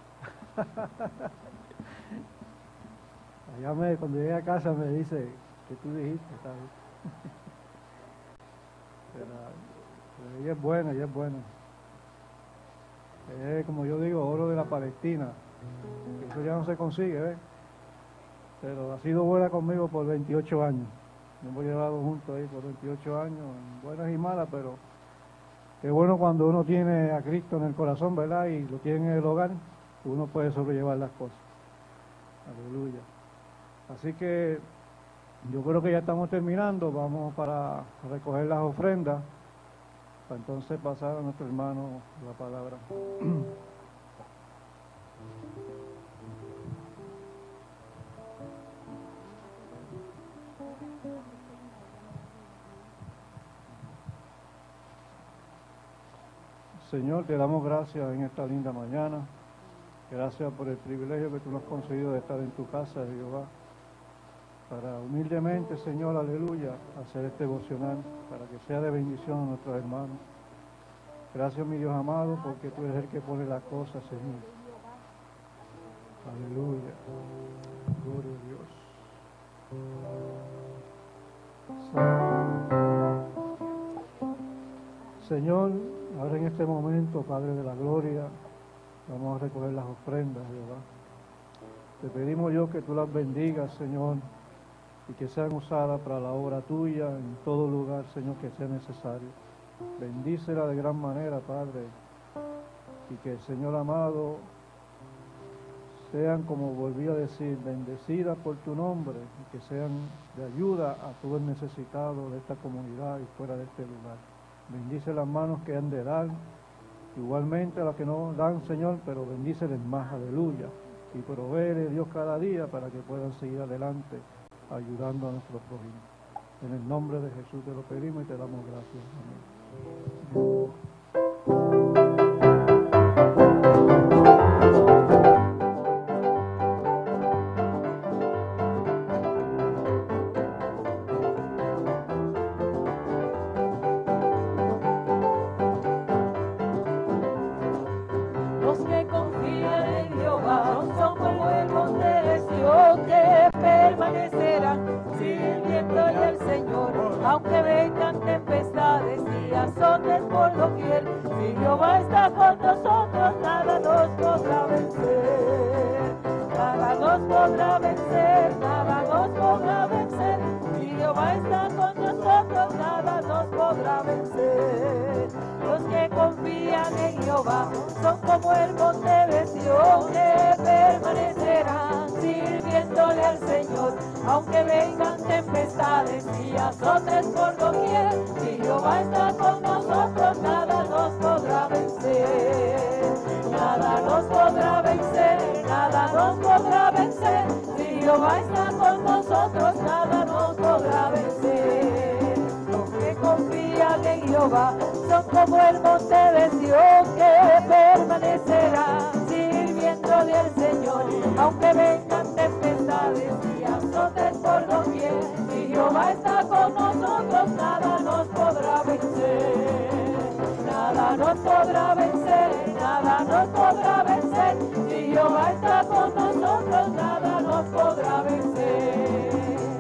allá me, cuando llegue a casa me dice, ¿qué tú dijiste? ¿Sabes? Pero, pero ella es buena, ella es buena. Ella es, como yo digo, oro de la Palestina. Eso ya no se consigue, ¿ves? Pero ha sido buena conmigo por veintiocho años. Nos hemos llevado juntos ahí por veintiocho años, buenas y malas, pero qué bueno cuando uno tiene a Cristo en el corazón, ¿verdad? Y lo tiene en el hogar, uno puede sobrellevar las cosas. Aleluya. Así que yo creo que ya estamos terminando. Vamos para recoger las ofrendas, para entonces pasar a nuestro hermano la palabra. Señor, te damos gracias en esta linda mañana. Gracias por el privilegio que tú nos has concedido de estar en tu casa, Jehová, para humildemente, Señor, aleluya, hacer este devocional, para que sea de bendición a nuestros hermanos. Gracias, mi Dios amado, porque tú eres el que pone las cosas, Señor. Aleluya. Gloria a Dios. Señor, ahora en este momento, Padre de la Gloria, vamos a recoger las ofrendas, Jehová. Te pedimos yo que tú las bendigas, Señor, y que sean usadas para la obra tuya en todo lugar, Señor, que sea necesario. Bendícela de gran manera, Padre, y que, Señor amado, sean, como volví a decir, bendecidas por tu nombre, y que sean de ayuda a todo el necesitado de esta comunidad y fuera de este lugar. Bendice las manos que han de dar, igualmente a las que no dan, Señor, pero bendíceles más, aleluya, y provéele, Dios, cada día para que puedan seguir adelante ayudando a nuestro prójimo. En el nombre de Jesús te lo pedimos y te damos gracias. Amén. Los que confían en Jehová son como el monte de Sión, que permanecerán sirviéndole al Señor, aunque vengan tempestades y azotes por doquier. Si Jehová está con nosotros, nada nos podrá vencer. Nada nos podrá vencer, nada nos podrá vencer. Si Jehová está con nosotros, nada nos podrá vencer. Los que confían en Jehová son como el monte de Sión, que permanecerán sirviéndole al Señor, aunque vengan tempestades y azotes por doquier. Si Jehová está con nosotros, nada nos podrá vencer. Nada nos podrá vencer, nada nos podrá vencer. Si Jehová está con nosotros, nada nos podrá vencer. Los que confían en Jehová son como el monte de Sión, que permanecerán sirviéndole al Señor, aunque vengan tempestades y azotes por doquier. Si Jehová está con nosotros, nada nos podrá vencer. Nada nos podrá vencer, nada nos podrá vencer. Si Jehová está con nosotros, nada nos podrá vencer.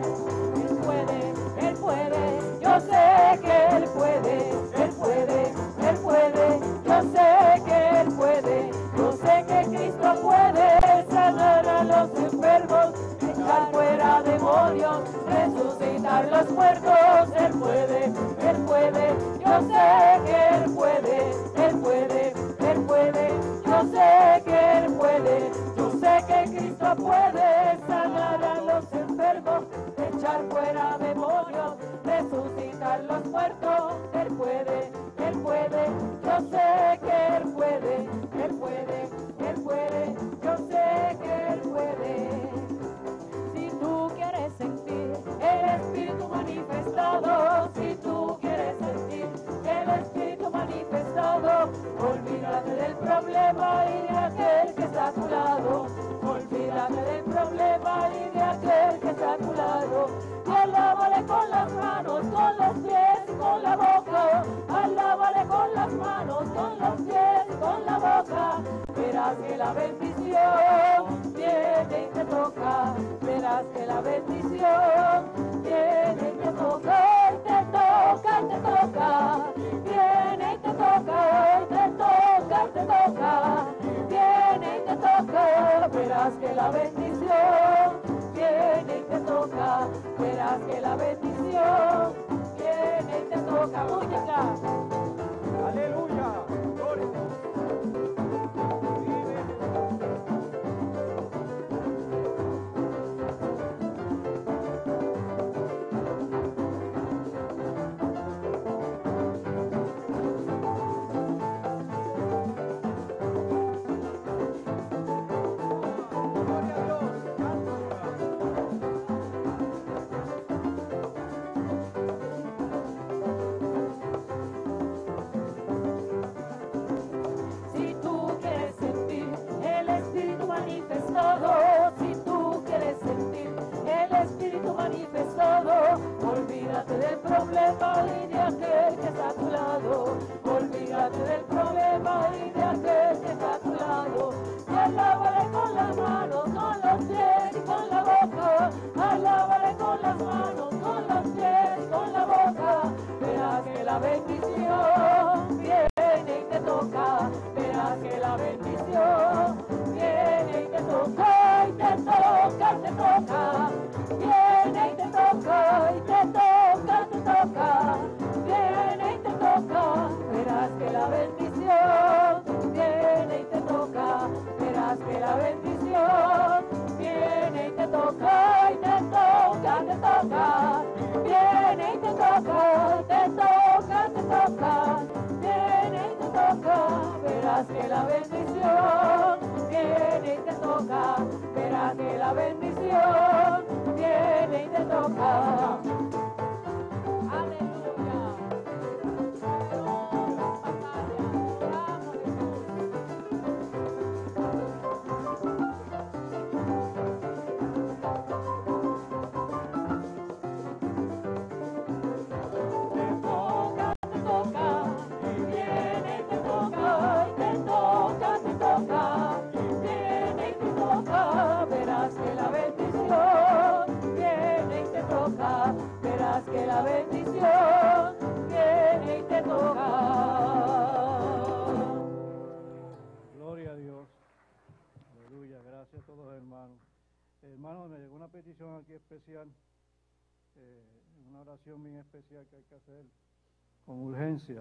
Él puede, Él puede, yo sé que Él puede, Él puede, Él puede, yo sé que Él puede, yo sé que Cristo puede sanar a los enfermos, echar fuera demonios, resucitar los muertos. Él puede, Él puede, yo sé que Él puede, Él puede, Él puede, yo sé que Él puede, yo sé que Cristo puede sanar a los enfermos, echar fuera demonios, resucitar los muertos. Él puede, Él puede, yo sé que Él puede, Él puede, Él puede, yo sé que Él puede. Si tú quieres sentir el Espíritu manifestado, si tú quieres sentir el Espíritu manifestado, olvídate del problema y de aquel que está a tu lado. Olvídate del problema y de aquel que está a tu lado. Y alábale con las manos, con los pies y con la boca. Alábale con las manos, con los pies y con la boca. Verás que la bendición viene y te toca. Verás que la bendición viene y te toca, y te toca, y te toca. Viene y te toca, y te toca, y te toca. Viene y te toca. Verás que la bendición viene y te toca. Verás que la bendición viene y te toca. Muy acá. Aleluya. Gloria. Si tú quieres sentir el Espíritu manifestado, si tú quieres sentir el Espíritu manifestado, olvídate del problema y de aquel que está a tu lado. Olvídate del problema y de aquel que está a tu lado. Y alábale con las manos, con los pies y con la boca. Alábale con las manos, con los pies y con la boca. Verás que la bendición viene y te toca. Verás que la bendición viene y te toca, y te toca, y te toca. Viene y te toca, y te toca, te toca. Viene y te toca. Verás que la bendición viene y te toca. Verás que la bendición viene y te toca, y te toca, te toca. Viene y te toca, te toca, te toca. Viene y te toca. Verás que la bendición viene y te toca. Verás que la bendición viene y te toca. Aleluya. Te toca, te toca, viene y te toca, y te toca, te toca. Aleluya, gracias a todos los hermanos. Hermanos, me llegó una petición aquí especial, eh, una oración bien especial que hay que hacer con urgencia.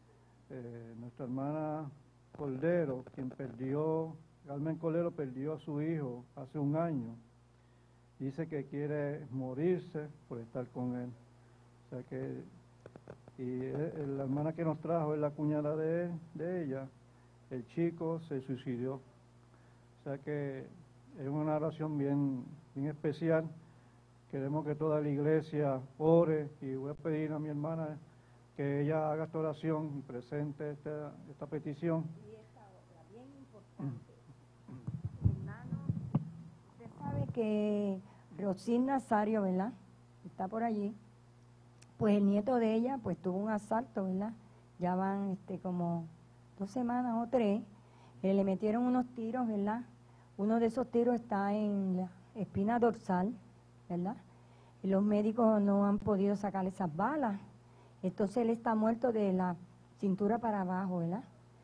Eh, nuestra hermana Cordero, quien perdió, Carmen Cordero perdió a su hijo hace un año, dice que quiere morirse por estar con él. O sea que, y eh, la hermana que nos trajo es la cuñada de, él, de ella, el chico se suicidó. O sea que es una oración bien, bien especial. Queremos que toda la iglesia ore y voy a pedir a mi hermana que ella haga esta oración y presente esta, esta petición. Y esta otra, bien importante. Hermano, usted sabe que Rosín Nazario, ¿verdad? Está por allí. Pues el nieto de ella, pues tuvo un asalto, ¿verdad? Ya van este, como dos semanas o tres. Eh, le metieron unos tiros, ¿verdad? Uno de esos tiros está en la espina dorsal, ¿verdad? Y los médicos no han podido sacar esas balas. Entonces él está muerto de la cintura para abajo, ¿verdad?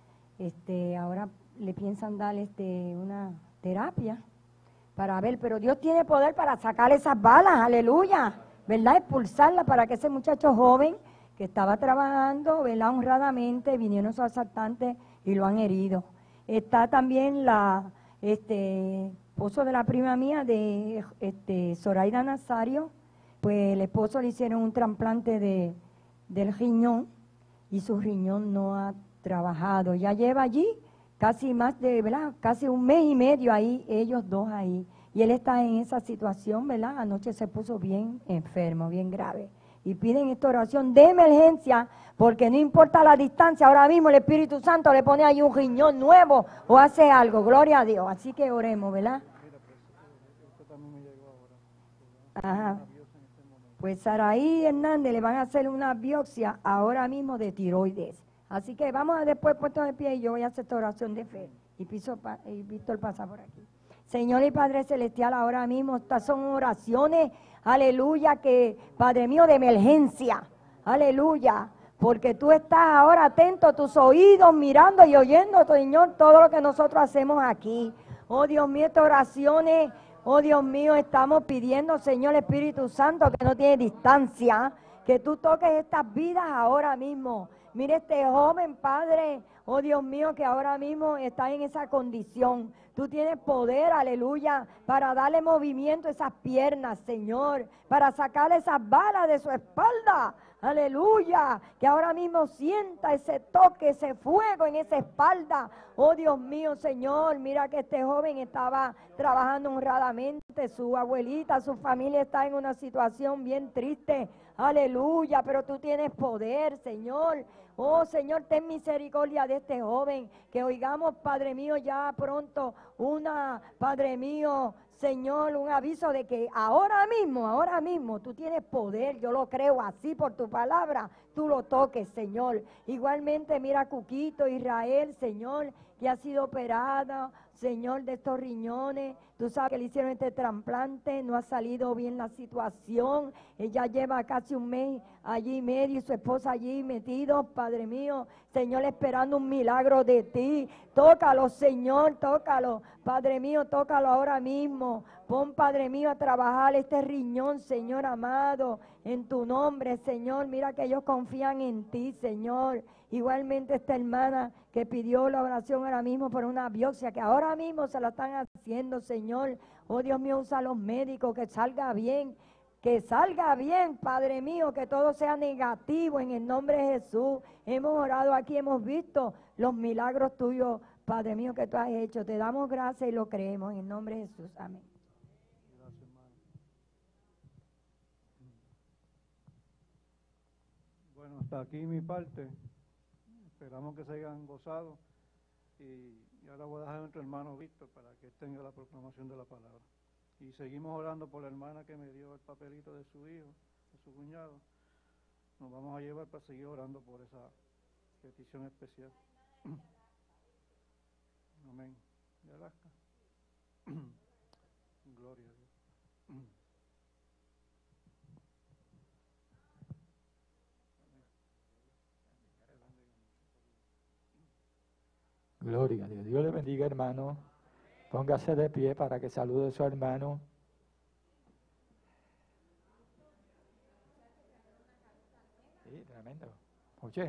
Este, ahora le piensan dar este, una terapia para ver, pero Dios tiene poder para sacar esas balas, aleluya, ¿verdad? Expulsarla para que ese muchacho joven que estaba trabajando, ¿verdad? Honradamente, vinieron esos asaltantes y lo han herido. Está también la, este, esposo de la prima mía, de este, Zoraida Nazario, pues el esposo le hicieron un trasplante de del riñón y su riñón no ha trabajado. Ya lleva allí casi más de, ¿verdad? Casi un mes y medio ahí, ellos dos ahí. Y él está en esa situación, ¿verdad? Anoche se puso bien enfermo, bien grave. Y piden esta oración de emergencia, porque no importa la distancia, ahora mismo el Espíritu Santo le pone ahí un riñón nuevo o hace algo, gloria a Dios. Así que oremos, ¿verdad? Ajá. Pues Saraí Hernández le van a hacer una biopsia ahora mismo de tiroides. Así que vamos a después puesto de pie y yo voy a hacer esta oración de fe. Y, piso, y Víctor pasa por aquí. Señor y Padre Celestial, ahora mismo estas son oraciones, aleluya, que Padre mío de emergencia, aleluya. Porque tú estás ahora atento a tus oídos, mirando y oyendo, Señor, todo lo que nosotros hacemos aquí. Oh Dios mío, estas oraciones... Oh Dios mío, estamos pidiendo, Señor Espíritu Santo, que no tiene distancia, que tú toques estas vidas ahora mismo. Mire este joven, Padre, oh Dios mío, que ahora mismo está en esa condición. Tú tienes poder, aleluya, para darle movimiento a esas piernas, Señor, para sacarle esas balas de su espalda. Aleluya, que ahora mismo sienta ese toque, ese fuego en esa espalda. Oh Dios mío, Señor, mira que este joven estaba trabajando honradamente, su abuelita, su familia está en una situación bien triste. Aleluya, pero tú tienes poder, Señor. Oh Señor, ten misericordia de este joven, que oigamos, Padre mío, ya pronto una, Padre mío, Señor, un aviso de que ahora mismo, ahora mismo tú tienes poder, yo lo creo así por tu palabra, tú lo toques, Señor. Igualmente mira a Cuquito, Israel, Señor, que ha sido operada, Señor, de estos riñones. Tú sabes que le hicieron este trasplante, no ha salido bien la situación. Ella lleva casi un mes allí medio y su esposa allí metidos, Padre mío. Señor, esperando un milagro de ti. Tócalo, Señor, tócalo. Padre mío, tócalo ahora mismo. Pon, Padre mío, a trabajar este riñón, Señor amado, en tu nombre, Señor. Mira que ellos confían en ti, Señor. Igualmente esta hermana que pidió la oración ahora mismo por una biopsia, que ahora mismo se la están haciendo, Señor. Oh Dios mío, usa a los médicos, que salga bien, que salga bien, Padre mío, que todo sea negativo en el nombre de Jesús. Hemos orado aquí, hemos visto los milagros tuyos, Padre mío, que tú has hecho. Te damos gracias y lo creemos en el nombre de Jesús. Amén. Gracias, hermano. Bueno, hasta aquí mi parte. Esperamos que se hayan gozado y, y ahora voy a dejar a nuestro hermano Víctor para que tenga la proclamación de la palabra. Y seguimos orando por la hermana que me dio el papelito de su hijo, de su cuñado. Nos vamos a llevar para seguir orando por esa petición especial. Amén. ¿De Alaska? Gloria a Dios. Gloria a Dios. Dios le bendiga, hermano. Póngase de pie para que salude a su hermano. Sí, tremendo. Oye.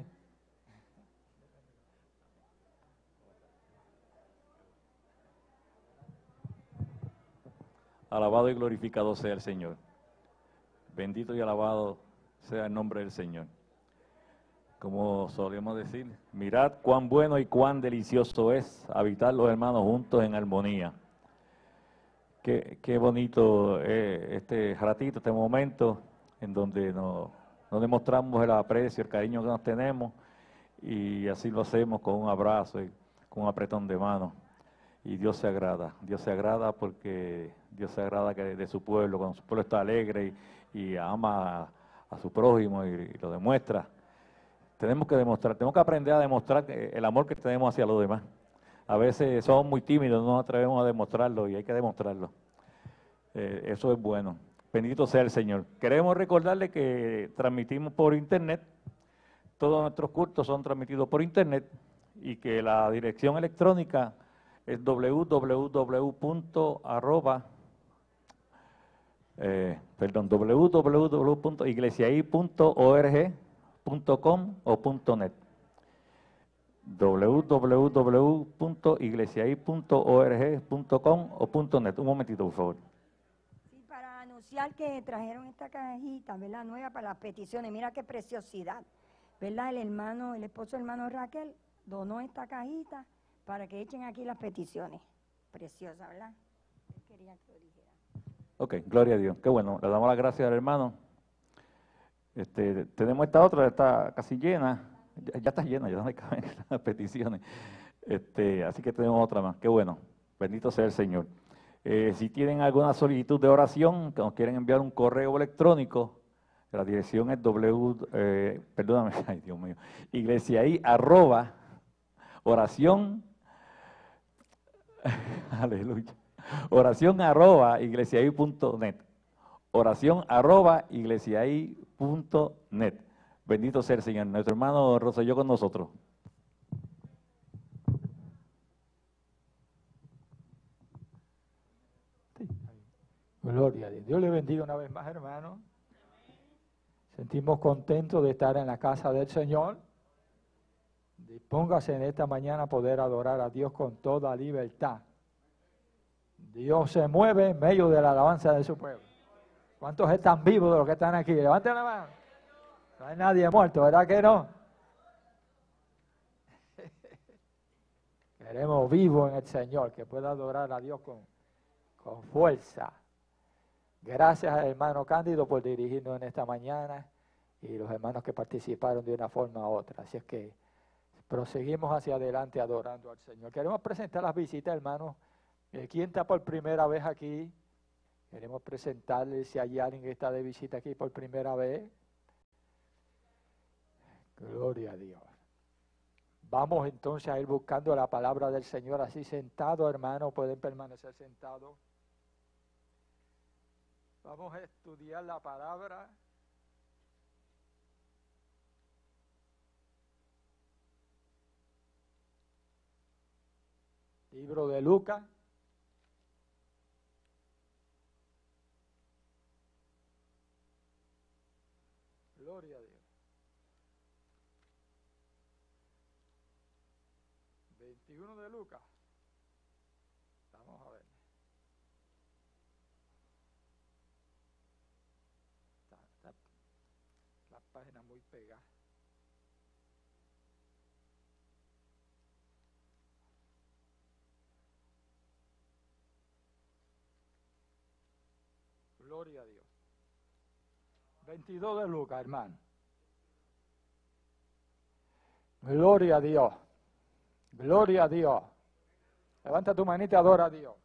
Alabado y glorificado sea el Señor. Bendito y alabado sea el nombre del Señor. Como solemos decir, mirad cuán bueno y cuán delicioso es habitar los hermanos juntos en armonía. Qué, qué bonito eh, este ratito, este momento en donde nos, nos demostramos el aprecio, el cariño que nos tenemos, y así lo hacemos con un abrazo y con un apretón de mano. Y Dios se agrada, Dios se agrada porque Dios se agrada que de su pueblo, cuando su pueblo está alegre y, y ama a, a su prójimo y, y lo demuestra. Tenemos que demostrar, tenemos que aprender a demostrar el amor que tenemos hacia los demás. A veces somos muy tímidos, no nos atrevemos a demostrarlo y hay que demostrarlo. Eh, eso es bueno. Bendito sea el Señor. Queremos recordarle que transmitimos por internet, todos nuestros cultos son transmitidos por internet y que la dirección electrónica es doble u doble u doble u punto arroba, eh, perdón, doble u doble u doble u punto iglesiai punto org punto com o .net. doble u doble u doble u punto iglesiai punto org punto com o .net. Un momentito, por favor. Sí, para anunciar que trajeron esta cajita, ¿verdad? Nueva para las peticiones. Mira qué preciosidad, ¿verdad? El hermano, el esposo del hermano Raquel donó esta cajita para que echen aquí las peticiones. Preciosa, ¿verdad? Él quería que lo dijera. Ok, gloria a Dios. Qué bueno. Le damos las gracias al hermano. Este, tenemos esta otra, está casi llena. Ya, ya está llena, ya no hay caben las peticiones. Este, así que tenemos otra más. Qué bueno. Bendito sea el Señor. Eh, si tienen alguna solicitud de oración, que nos quieren enviar un correo electrónico, la dirección es w, eh, perdóname, ay Dios mío, iglesiai arroba oración, aleluya, oración arroba iglesiai punto net, oración arroba iglesiai punto net. Bendito sea el Señor. Nuestro hermano Rosselló con nosotros. Gloria a Dios. Dios le bendiga una vez más, hermano. Sentimos contentos de estar en la casa del Señor. Dispóngase en esta mañana a poder adorar a Dios con toda libertad. Dios se mueve en medio de la alabanza de su pueblo. ¿Cuántos están vivos de los que están aquí? Levanten la mano. No hay nadie muerto, ¿verdad que no? Queremos vivos en el Señor, que pueda adorar a Dios con, con fuerza. Gracias al hermano Cándido por dirigirnos en esta mañana y los hermanos que participaron de una forma u otra. Así es que proseguimos hacia adelante adorando al Señor. Queremos presentar las visitas, hermanos. ¿Quién está por primera vez aquí? Queremos presentarles si hay alguien que está de visita aquí por primera vez. Gloria a Dios. Vamos entonces a ir buscando la palabra del Señor así sentado, hermano. Pueden permanecer sentados. Vamos a estudiar la palabra. Libro de Lucas. Gloria a Dios. veintiuno de Lucas. Vamos a ver. Está, está la página muy pegada. Gloria a Dios. veintidós de Lucas, hermano. Gloria a Dios. Gloria a Dios. Levanta tu manita y adora a Dios.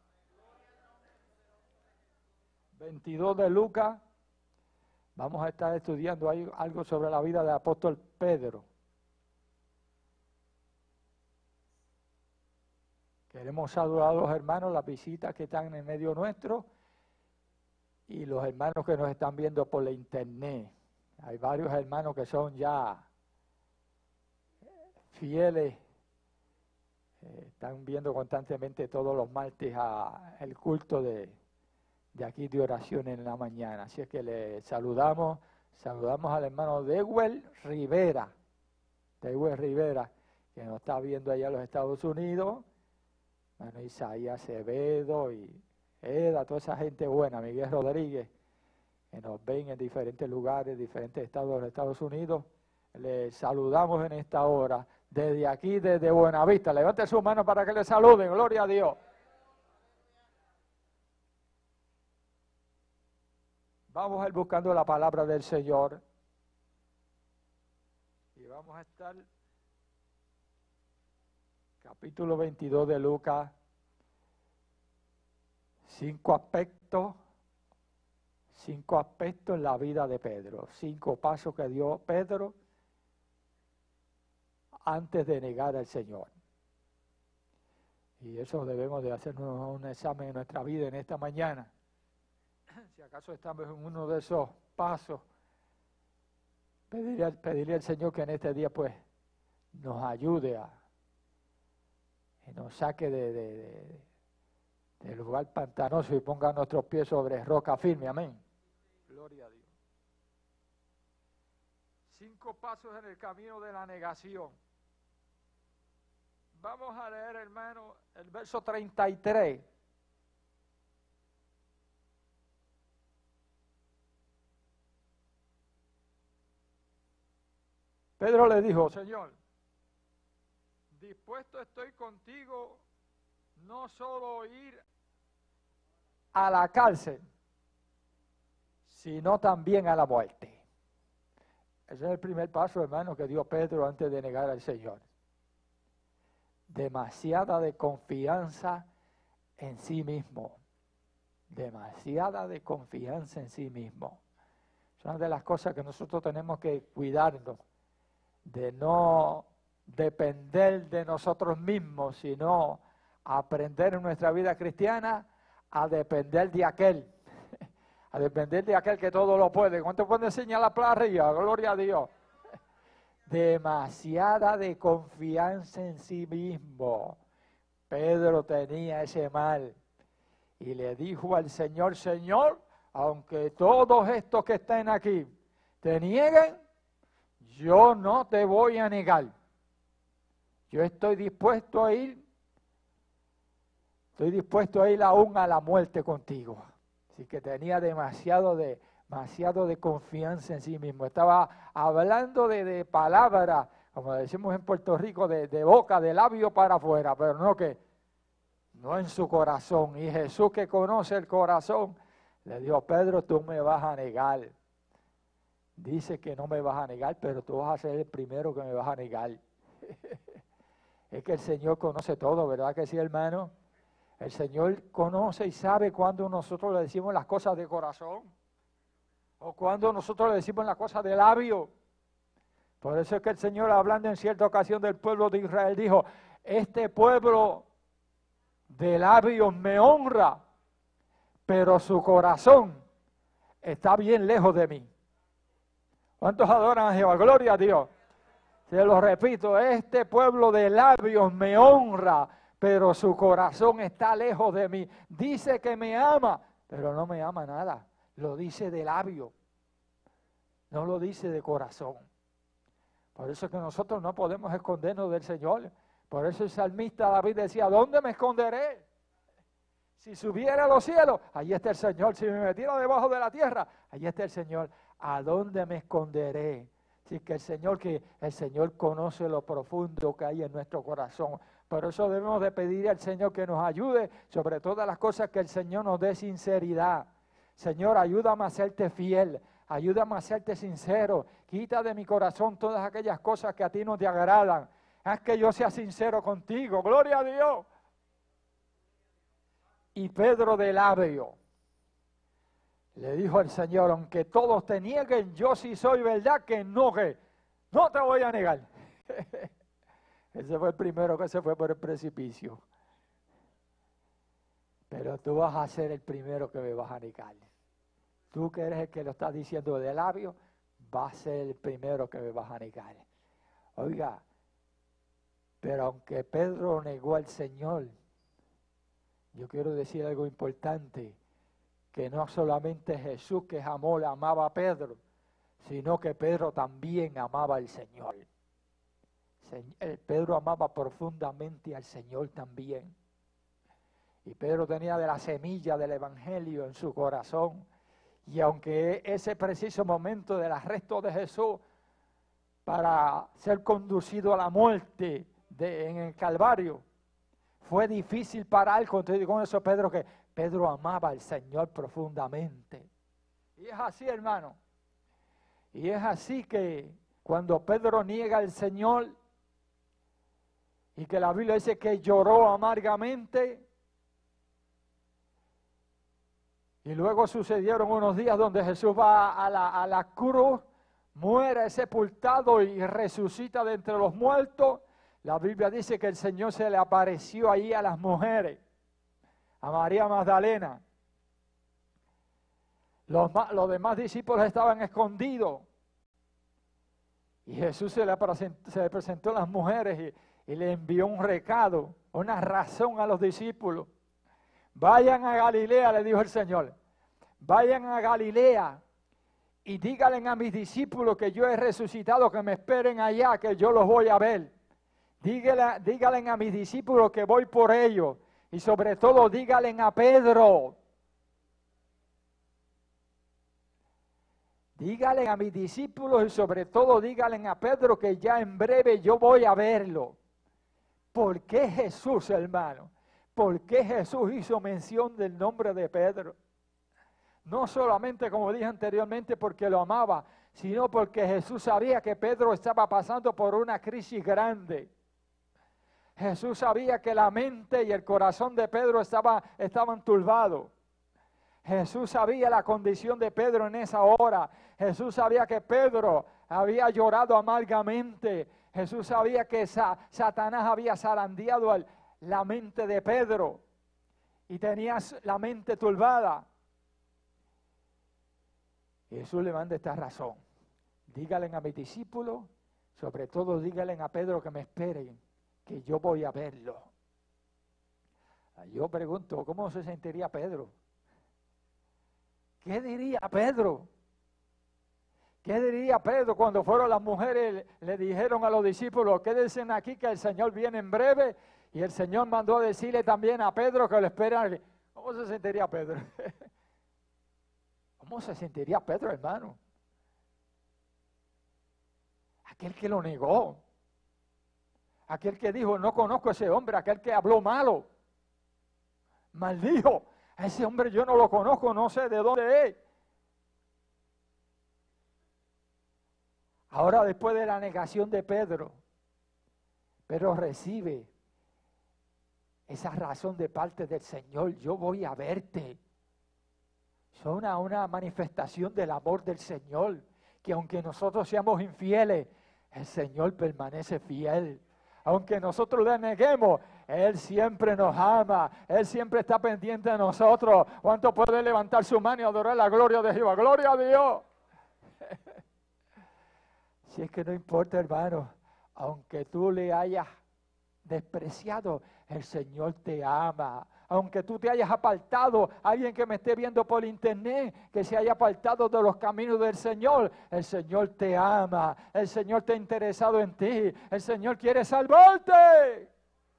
veintidós de Lucas. Vamos a estar estudiando ahí algo sobre la vida del apóstol Pedro. Queremos saludar a los hermanos, las visitas que están en medio nuestro y los hermanos que nos están viendo por la internet. Hay varios hermanos que son ya fieles Eh, están viendo constantemente todos los martes a, el culto de, de aquí de oración en la mañana. Así es que le saludamos, saludamos al hermano Dewell Rivera, Dewell Rivera, que nos está viendo allá en los Estados Unidos, hermano Isaías Acevedo y Eda, toda esa gente buena, Miguel Rodríguez, que nos ven en diferentes lugares, diferentes estados de los Estados Unidos. Les saludamos en esta hora, desde aquí, desde Buenavista. Levante su mano para que le saluden, gloria a Dios. Vamos a ir buscando la palabra del Señor. Y vamos a estar, capítulo veintidós de Lucas, cinco aspectos, cinco aspectos en la vida de Pedro, cinco pasos que dio Pedro antes de negar al Señor. Y eso debemos de hacernos un examen en nuestra vida en esta mañana. Si acaso estamos en uno de esos pasos, pedirle, pedirle al Señor que en este día pues nos ayude a, y nos saque de, de, de, del lugar pantanoso y ponga nuestros pies sobre roca firme. Amén. Gloria a Dios. Cinco pasos en el camino de la negación. Vamos a leer, hermano, el verso treinta y tres. Pedro le dijo, Señor, dispuesto estoy contigo no solo ir a la cárcel, sino también a la muerte. Ese es el primer paso, hermano, que dio Pedro antes de negar al Señor. Demasiada de confianza en sí mismo. Demasiada de confianza en sí mismo. Es una de las cosas que nosotros tenemos que cuidarnos, de no depender de nosotros mismos, sino aprender en nuestra vida cristiana a depender de aquel, a depender de aquel que todo lo puede. ¿Cuánto puede enseñar la playa arriba? Gloria a Dios. Demasiada de confianza en sí mismo. Pedro tenía ese mal y le dijo al Señor, Señor, aunque todos estos que estén aquí te nieguen, yo no te voy a negar. Yo estoy dispuesto a ir, estoy dispuesto a ir aún a la muerte contigo. Así que tenía demasiado de, demasiado de confianza en sí mismo. Estaba hablando de, de palabras, como decimos en Puerto Rico, de, de boca, de labio para afuera, pero no que, no en su corazón. Y Jesús, que conoce el corazón, le dijo, Pedro, tú me vas a negar. Dice que no me vas a negar, pero tú vas a ser el primero que me vas a negar. Es que el Señor conoce todo, ¿verdad que sí, hermano? El Señor conoce y sabe cuando nosotros le decimos las cosas de corazón o cuando nosotros le decimos las cosas de labio. Por eso es que el Señor, hablando en cierta ocasión del pueblo de Israel, dijo, este pueblo de labios me honra, pero su corazón está bien lejos de mí. ¿Cuántos adoran a Jehová? Gloria a Dios. Se lo repito, este pueblo de labios me honra, pero su corazón está lejos de mí. Dice que me ama, pero no me ama nada. Lo dice de labio, no lo dice de corazón. Por eso es que nosotros no podemos escondernos del Señor. Por eso el salmista David decía, ¿dónde me esconderé? Si subiera a los cielos, allí está el Señor. Si me metiera debajo de la tierra, allí está el Señor. ¿A dónde me esconderé? Así que el Señor, que el Señor conoce lo profundo que hay en nuestro corazón. Por eso debemos de pedir al Señor que nos ayude sobre todas las cosas, que el Señor nos dé sinceridad. Señor, ayúdame a serte fiel, ayúdame a serte sincero. Quita de mi corazón todas aquellas cosas que a ti no te agradan. Haz que yo sea sincero contigo. Gloria a Dios. Y Pedro de labio le dijo al Señor, aunque todos te nieguen, yo sí soy verdad que no, que no te voy a negar. Ese fue el primero que se fue por el precipicio. Pero tú vas a ser el primero que me vas a negar. Tú que eres el que lo estás diciendo de labio, vas a ser el primero que me vas a negar. Oiga, Pero aunque Pedro negó al Señor, yo quiero decir algo importante, que no solamente Jesús que amó, le amaba a Pedro, sino que Pedro también amaba al Señor. Pedro amaba profundamente al Señor también. Y Pedro tenía de la semilla del Evangelio en su corazón. Y aunque ese preciso momento del arresto de Jesús para ser conducido a la muerte de, en el Calvario, fue difícil para él, con eso Pedro, que Pedro amaba al Señor profundamente. Y es así, hermano. Y es así que cuando Pedro niega al Señor, y que la Biblia dice que lloró amargamente, y luego sucedieron unos días donde Jesús va a la, a la cruz, muere, es sepultado y resucita de entre los muertos. La Biblia dice que el Señor se le apareció ahí a las mujeres, a María Magdalena. Los, los demás discípulos estaban escondidos. Y Jesús se le presentó, se le presentó a las mujeres y, y le envió un recado, una razón a los discípulos. Vayan a Galilea, le dijo el Señor. Vayan a Galilea y díganle a mis discípulos que yo he resucitado, que me esperen allá, que yo los voy a ver. Díganle, díganle a mis discípulos que voy por ellos. Y sobre todo díganle a Pedro. Díganle a mis discípulos y sobre todo díganle a Pedro que ya en breve yo voy a verlo. ¿Por qué Jesús, hermano? ¿Por qué Jesús hizo mención del nombre de Pedro? No solamente, como dije anteriormente, porque lo amaba, sino porque Jesús sabía que Pedro estaba pasando por una crisis grande. Jesús sabía que la mente y el corazón de Pedro estaba, estaban turbados. Jesús sabía la condición de Pedro en esa hora. Jesús sabía que Pedro había llorado amargamente. Jesús sabía que sa Satanás había zarandeado el, la mente de Pedro y tenía la mente turbada. Jesús le manda esta razón. Díganle a mis discípulos, sobre todo díganle a Pedro que me esperen, que yo voy a verlo. Yo pregunto, ¿cómo se sentiría Pedro? ¿Qué diría Pedro? ¿Qué diría Pedro cuando fueron las mujeres, le dijeron a los discípulos, quédense aquí que el Señor viene en breve? Y el Señor mandó a decirle también a Pedro que lo esperan. ¿Cómo se sentiría Pedro? ¿Cómo se sentiría Pedro, hermano? Aquel que lo negó. Aquel que dijo, no conozco a ese hombre. Aquel que habló malo. Maldijo. A ese hombre yo no lo conozco, no sé de dónde es. Ahora, después de la negación de Pedro, Pedro recibe esa razón de parte del Señor. Yo voy a verte. Es una, una manifestación del amor del Señor, que aunque nosotros seamos infieles, el Señor permanece fiel. Aunque nosotros le neguemos, Él siempre nos ama. Él siempre está pendiente de nosotros. ¿Cuánto puede levantar su mano y adorar la gloria de Jehová? ¡Gloria a Dios! Si es que no importa, hermano, aunque tú le hayas despreciado, el Señor te ama. Aunque tú te hayas apartado, alguien que me esté viendo por internet, que se haya apartado de los caminos del Señor, el Señor te ama, el Señor está interesado en ti, el Señor quiere salvarte.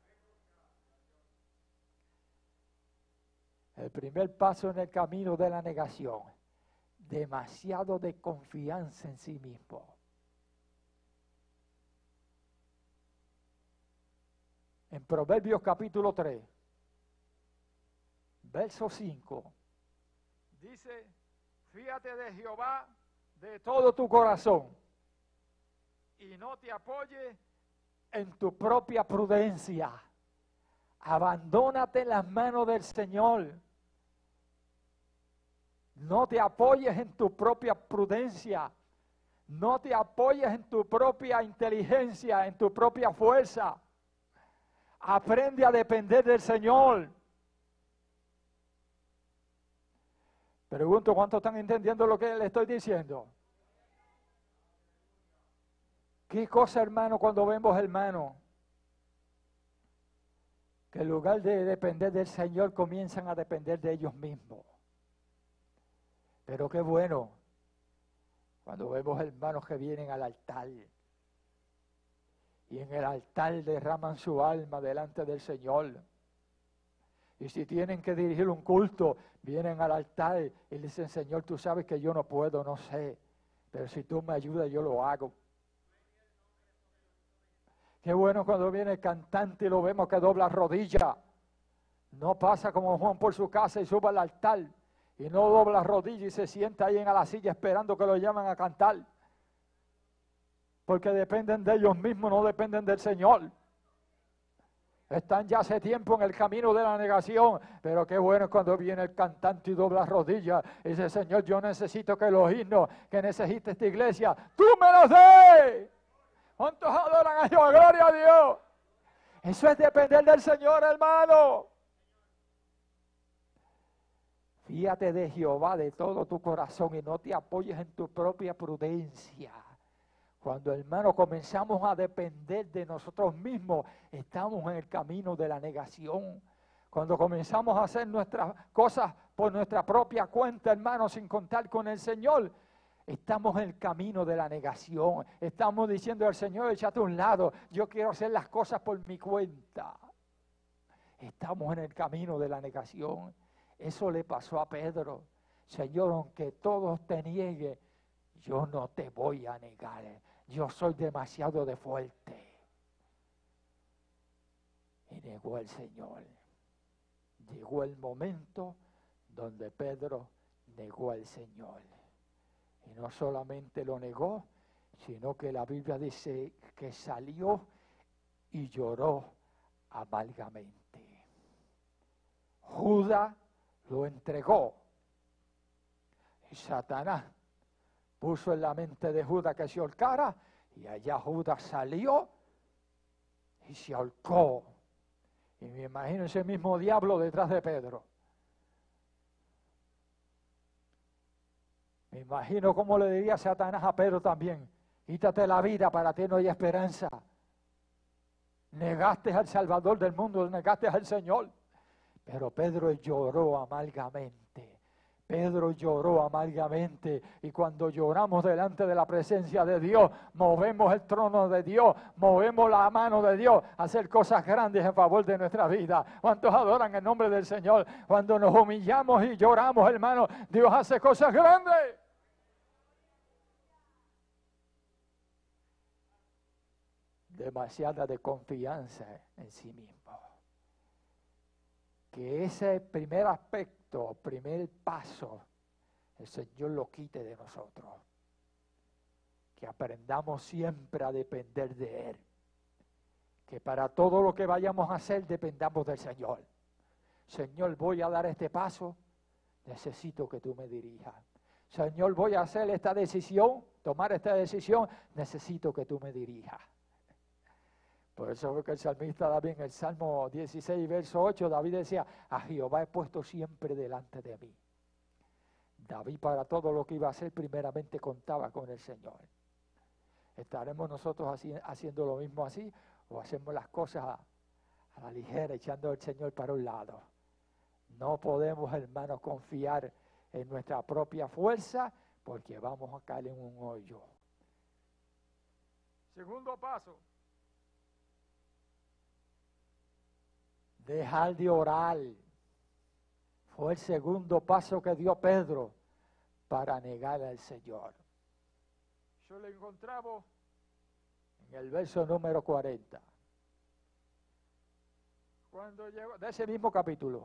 El primer paso en el camino de la negación, demasiado de confianza en sí mismo. En Proverbios capítulo tres, verso cinco, dice, fíate de Jehová de todo tu corazón y no te apoyes en tu propia prudencia. Abandónate en las manos del Señor. No te apoyes en tu propia prudencia. No te apoyes en tu propia inteligencia, en tu propia fuerza. Aprende a depender del Señor. Pregunto, ¿cuántos están entendiendo lo que le estoy diciendo? ¿Qué cosa, hermano, cuando vemos, hermano, que en lugar de depender del Señor comienzan a depender de ellos mismos. Pero qué bueno cuando vemos hermanos que vienen al altar y en el altar derraman su alma delante del Señor. Y si tienen que dirigir un culto, vienen al altar y dicen, Señor, tú sabes que yo no puedo, no sé, pero si tú me ayudas yo lo hago. Qué bueno cuando viene el cantante y lo vemos que dobla rodilla. No pasa como Juan por su casa y sube al altar y no dobla rodilla y se sienta ahí en la silla esperando que lo llamen a cantar. Porque dependen de ellos mismos, no dependen del Señor. Están ya hace tiempo en el camino de la negación, pero qué bueno cuando viene el cantante y dobla rodillas y dice, Señor, yo necesito que los himnos que necesita esta iglesia, tú me los des. ¿Cuántos adoran a Dios? Gloria a Dios. Eso es depender del Señor, hermano. Fíjate de Jehová de todo tu corazón y no te apoyes en tu propia prudencia. Cuando, hermano, comenzamos a depender de nosotros mismos, estamos en el camino de la negación. Cuando comenzamos a hacer nuestras cosas por nuestra propia cuenta, hermano, sin contar con el Señor, estamos en el camino de la negación. Estamos diciendo al Señor, échate a un lado, yo quiero hacer las cosas por mi cuenta. Estamos en el camino de la negación. Eso le pasó a Pedro. Señor, aunque todos te nieguen, yo no te voy a negar. Yo soy demasiado de fuerte. Y negó al Señor. Llegó el momento donde Pedro negó al Señor. Y no solamente lo negó, sino que la Biblia dice que salió y lloró amargamente. Judas lo entregó. Y Satanás puso en la mente de Judas que se ahorcara, y allá Judas salió y se ahorcó. Y me imagino ese mismo diablo detrás de Pedro. Me imagino cómo le diría Satanás a Pedro también, quítate la vida, para ti no hay esperanza. Negaste al Salvador del mundo, negaste al Señor. Pero Pedro lloró amargamente. Pedro lloró amargamente, y cuando lloramos delante de la presencia de Dios, movemos el trono de Dios, movemos la mano de Dios a hacer cosas grandes en favor de nuestra vida. ¿Cuántos adoran el nombre del Señor? Cuando nos humillamos y lloramos, hermano, Dios hace cosas grandes. Demasiada de confianza en sí mismo. Que ese primer aspecto, primer paso, el Señor lo quite de nosotros. Que aprendamos siempre a depender de Él. Que para todo lo que vayamos a hacer dependamos del Señor. Señor, voy a dar este paso, necesito que tú me dirijas. Señor, voy a hacer esta decisión, tomar esta decisión, necesito que tú me dirijas. Por eso fue que el salmista David en el Salmo dieciséis, verso ocho, David decía, a Jehová he puesto siempre delante de mí. David, para todo lo que iba a hacer, primeramente contaba con el Señor. ¿Estaremos nosotros así, haciendo lo mismo así, o hacemos las cosas a, a la ligera, echando al Señor para un lado? No podemos, hermanos, confiar en nuestra propia fuerza, porque vamos a caer en un hoyo. Segundo paso. Dejar de orar. Fue el segundo paso que dio Pedro para negar al Señor. Yo lo encontramos en el verso número cuarenta. Cuando llegó, de ese mismo capítulo.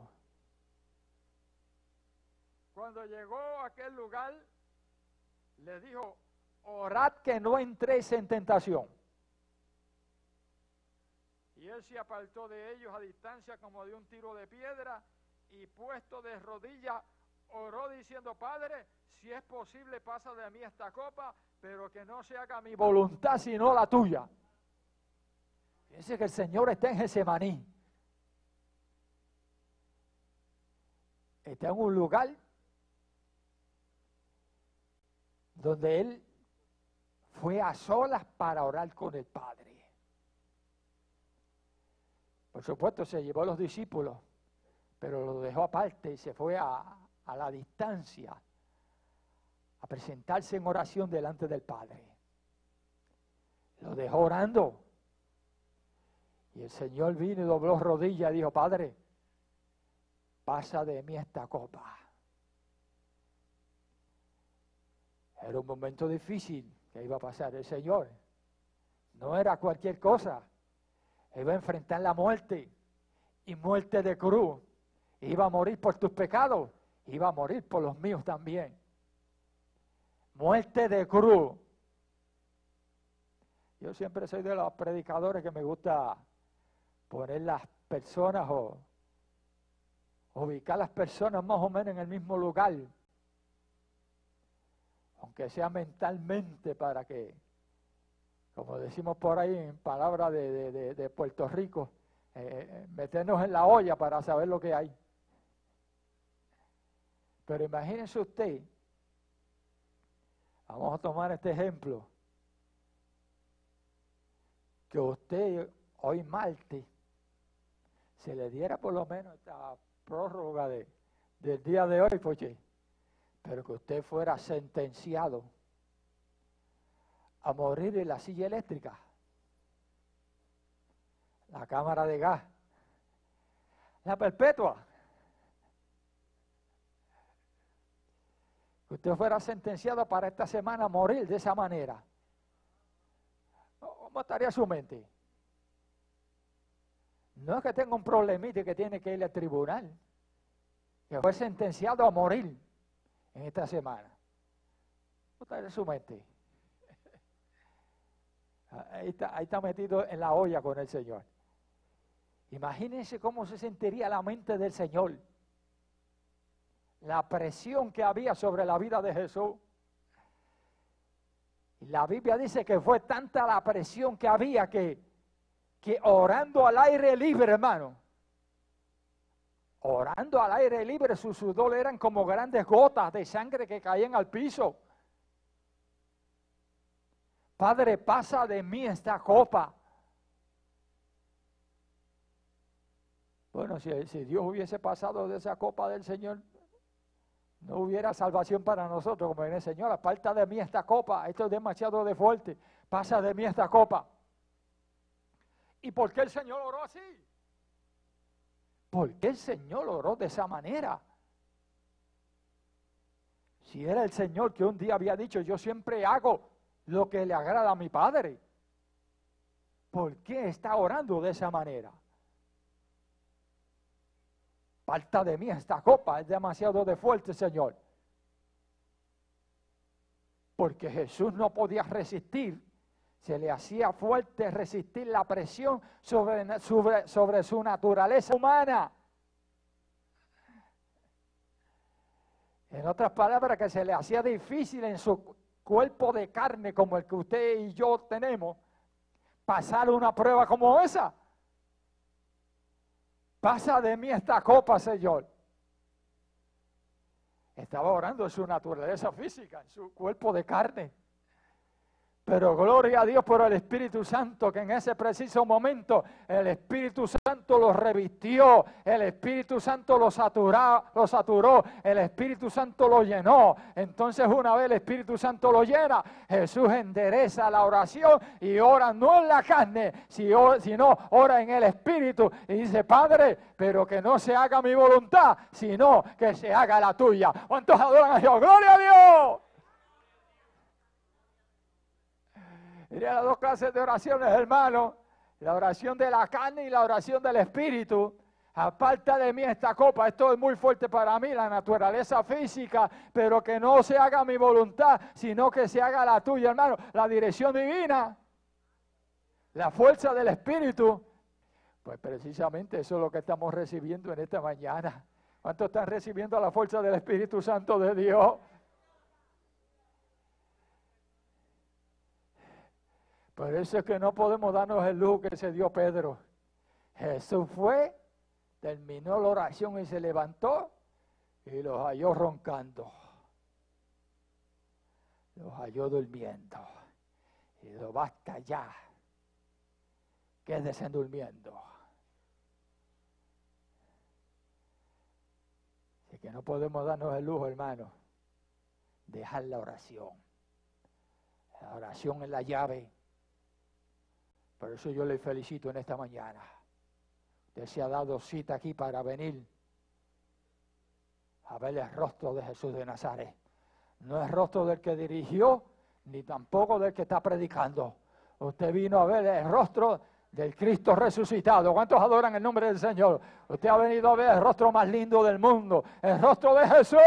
Cuando llegó a aquel lugar, le dijo, orad que no entréis en tentación. Y él se apartó de ellos a distancia como de un tiro de piedra, y puesto de rodillas, oró diciendo, Padre, si es posible, pasa de mí esta copa, pero que no se haga mi voluntad, sino la tuya. Fíjense que el Señor está en Getsemaní. Está en un lugar donde Él fue a solas para orar con el Padre. Por supuesto, se llevó a los discípulos, pero los dejó aparte y se fue a, a la distancia a presentarse en oración delante del Padre. Lo dejó orando. Y el Señor vino y dobló rodillas y dijo, Padre, pasa de mí esta copa. Era un momento difícil que iba a pasar el Señor. No era cualquier cosa. Iba a enfrentar la muerte y muerte de cruz. Iba a morir por tus pecados. Iba a morir por los míos también. Muerte de cruz. Yo siempre soy de los predicadores que me gusta poner las personas o ubicar las personas más o menos en el mismo lugar. Aunque sea mentalmente, para que, como decimos por ahí en palabras de, de, de, de Puerto Rico, eh, meternos en la olla para saber lo que hay. Pero imagínense usted, vamos a tomar este ejemplo, que usted hoy martes se le diera por lo menos esta prórroga de, del día de hoy, pues, pero que usted fuera sentenciado a morir en la silla eléctrica, la cámara de gas, la perpetua. Que usted fuera sentenciado para esta semana a morir de esa manera. ¿Cómo estaría su mente? No es que tenga un problemita y que tiene que ir al tribunal, que fue sentenciado a morir en esta semana. ¿Cómo estaría su mente? Ahí está, ahí está metido en la olla con el Señor. Imagínense cómo se sentiría la mente del Señor. La presión que había sobre la vida de Jesús. Y la Biblia dice que fue tanta la presión que había que, que orando al aire libre, hermano, orando al aire libre, su sudor eran como grandes gotas de sangre que caían al piso. Padre, pasa de mí esta copa. Bueno, si, si Dios hubiese pasado de esa copa del Señor, no hubiera salvación para nosotros. Como viene el Señor, aparta de mí esta copa, esto es demasiado de fuerte, pasa de mí esta copa. ¿Y por qué el Señor oró así? ¿Por qué el Señor oró de esa manera? Si era el Señor que un día había dicho, yo siempre hago lo que le agrada a mi Padre, ¿por qué está orando de esa manera? Aparta de mí esta copa, es demasiado de fuerte, Señor. Porque Jesús no podía resistir, se le hacía fuerte resistir la presión sobre, sobre, sobre su naturaleza humana. En otras palabras, que se le hacía difícil en su cuerpo de carne como el que usted y yo tenemos, pasar una prueba como esa. Pasa de mí esta copa, Señor. Estaba orando en su naturaleza física, en su cuerpo de carne. Pero gloria a Dios por el Espíritu Santo, que en ese preciso momento el Espíritu Santo lo revistió, el Espíritu Santo lo saturó, lo saturó, el Espíritu Santo lo llenó. Entonces, una vez el Espíritu Santo lo llena, Jesús endereza la oración y ora no en la carne, sino ora en el Espíritu y dice, Padre, pero que no se haga mi voluntad, sino que se haga la tuya. ¿Cuántos adoran a Dios? ¡Gloria a Dios! Miren las dos clases de oraciones, hermano. La oración de la carne y la oración del Espíritu. Aparta de mí esta copa. Esto es muy fuerte para mí, la naturaleza física. Pero que no se haga mi voluntad, sino que se haga la tuya, hermano. La dirección divina. La fuerza del Espíritu. Pues precisamente eso es lo que estamos recibiendo en esta mañana. ¿Cuántos están recibiendo la fuerza del Espíritu Santo de Dios? Por eso es que no podemos darnos el lujo que se dio Pedro. Jesús fue, terminó la oración y se levantó y los halló roncando. Los halló durmiendo. Y dijo, basta ya. Quédense durmiendo. que no podemos darnos el lujo, hermano, dejar la oración. La oración es la llave. Por eso yo le felicito en esta mañana. Usted se ha dado cita aquí para venir a ver el rostro de Jesús de Nazaret. No es el rostro del que dirigió, ni tampoco del que está predicando. Usted vino a ver el rostro del Cristo resucitado. ¿Cuántos adoran el nombre del Señor? Usted ha venido a ver el rostro más lindo del mundo, el rostro de Jesús.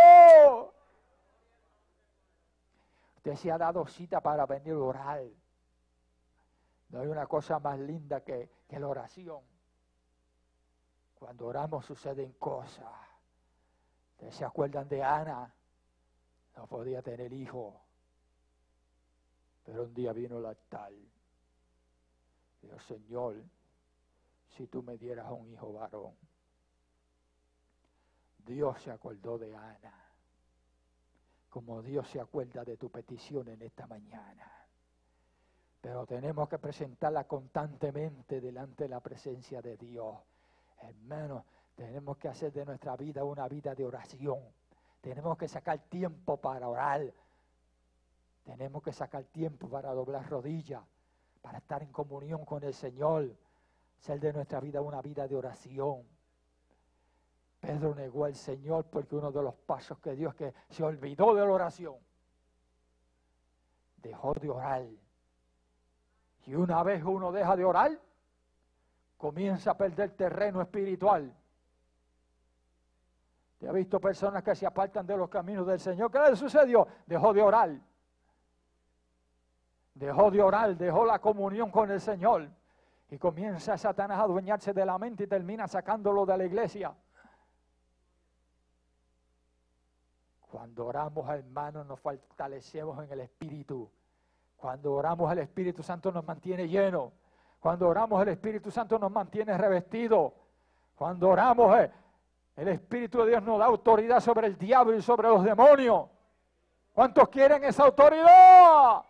Usted se ha dado cita para venir a orar. No hay una cosa más linda que, que la oración. Cuando oramos suceden cosas. ¿Ustedes se acuerdan de Ana? No podía tener hijo. Pero un día vino el altar. Dijo, Señor, si tú me dieras un hijo varón. Dios se acordó de Ana. Como Dios se acuerda de tu petición en esta mañana. Pero tenemos que presentarla constantemente delante de la presencia de Dios. Hermanos, tenemos que hacer de nuestra vida una vida de oración. Tenemos que sacar tiempo para orar. Tenemos que sacar tiempo para doblar rodillas, para estar en comunión con el Señor. Hacer de nuestra vida una vida de oración. Pedro negó al Señor porque uno de los pasos que dio es que se olvidó de la oración. Dejó de orar. Y una vez uno deja de orar, comienza a perder terreno espiritual. ¿Te ha visto personas que se apartan de los caminos del Señor? ¿Qué le sucedió? Dejó de orar. Dejó de orar, dejó la comunión con el Señor. Y comienza Satanás a adueñarse de la mente y termina sacándolo de la iglesia. Cuando oramos, hermanos, nos fortalecemos en el Espíritu. Cuando oramos, el Espíritu Santo nos mantiene lleno. Cuando oramos, el Espíritu Santo nos mantiene revestido. Cuando oramos, el Espíritu de Dios nos da autoridad sobre el diablo y sobre los demonios. ¿Cuántos quieren esa autoridad?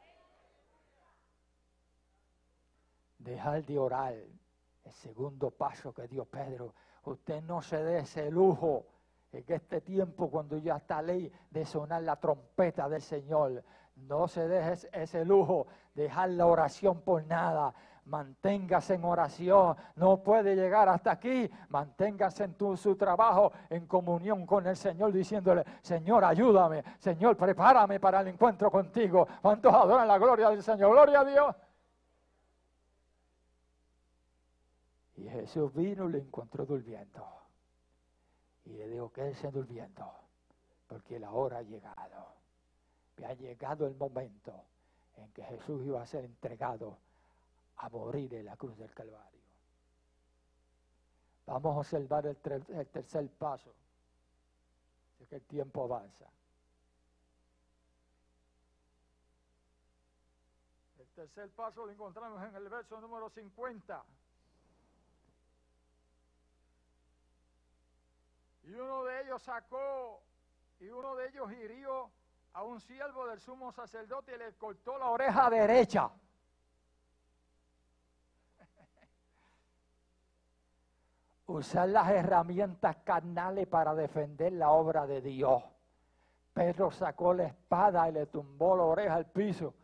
Dejar de orar. El segundo paso que dio Pedro. Usted no se dé ese lujo en este tiempo, cuando ya está ley de sonar la trompeta del Señor. No se deje ese lujo, dejar la oración por nada. Manténgase en oración. No puede llegar hasta aquí. Manténgase en tu, su trabajo en comunión con el Señor, diciéndole, Señor, ayúdame. Señor, prepárame para el encuentro contigo. ¿Cuántos adoran la gloria del Señor? Gloria a Dios. Y Jesús vino y le encontró durmiendo. Y le dijo, quédese durmiendo, porque la hora ha llegado. Ha llegado el momento en que Jesús iba a ser entregado a morir en la cruz del Calvario. Vamos a observar el, el tercer paso. Sé que el tiempo avanza. El tercer paso lo encontramos en el verso número cincuenta. Y uno de ellos sacó, y uno de ellos hirió a un siervo del sumo sacerdote y le cortó la oreja derecha. Usar las herramientas carnales para defender la obra de Dios. Pedro sacó la espada y le tumbó la oreja al piso.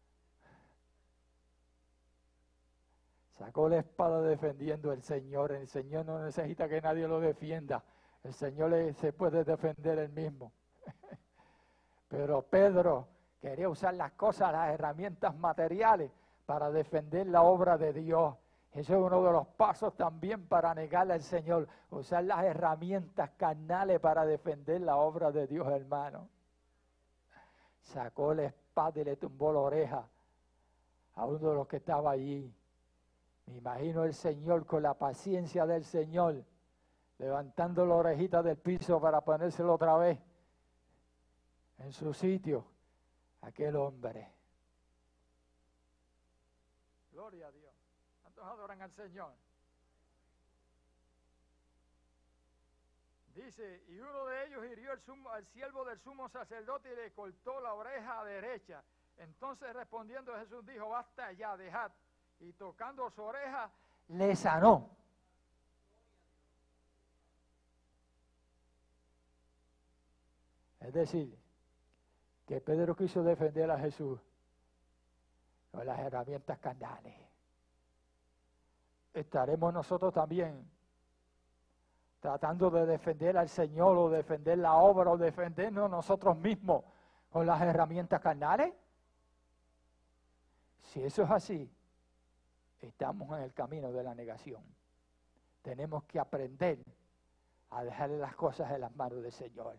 Sacó la espada defendiendo al Señor. El Señor no necesita que nadie lo defienda. El Señor le, se puede defender él mismo. Pero Pedro quería usar las cosas, las herramientas materiales para defender la obra de Dios. Eso es uno de los pasos también para negarle al Señor. Usar las herramientas carnales para defender la obra de Dios, hermano. Sacó la espada y le tumbó la oreja a uno de los que estaba allí. Me imagino el Señor con la paciencia del Señor, levantando la orejita del piso para ponérselo otra vez en su sitio, aquel hombre. Gloria a Dios. ¿Cuántos adoran al Señor? Dice, y uno de ellos hirió al, sumo, al siervo del sumo sacerdote y le cortó la oreja derecha. Entonces respondiendo Jesús dijo, basta ya, dejad. Y tocando su oreja, le sanó. Es decir, que Pedro quiso defender a Jesús con las herramientas carnales. Estaremos nosotros también tratando de defender al Señor o defender la obra o defendernos nosotros mismos con las herramientas carnales. Si eso es así, estamos en el camino de la negación. Tenemos que aprender a dejarle las cosas en las manos del Señor.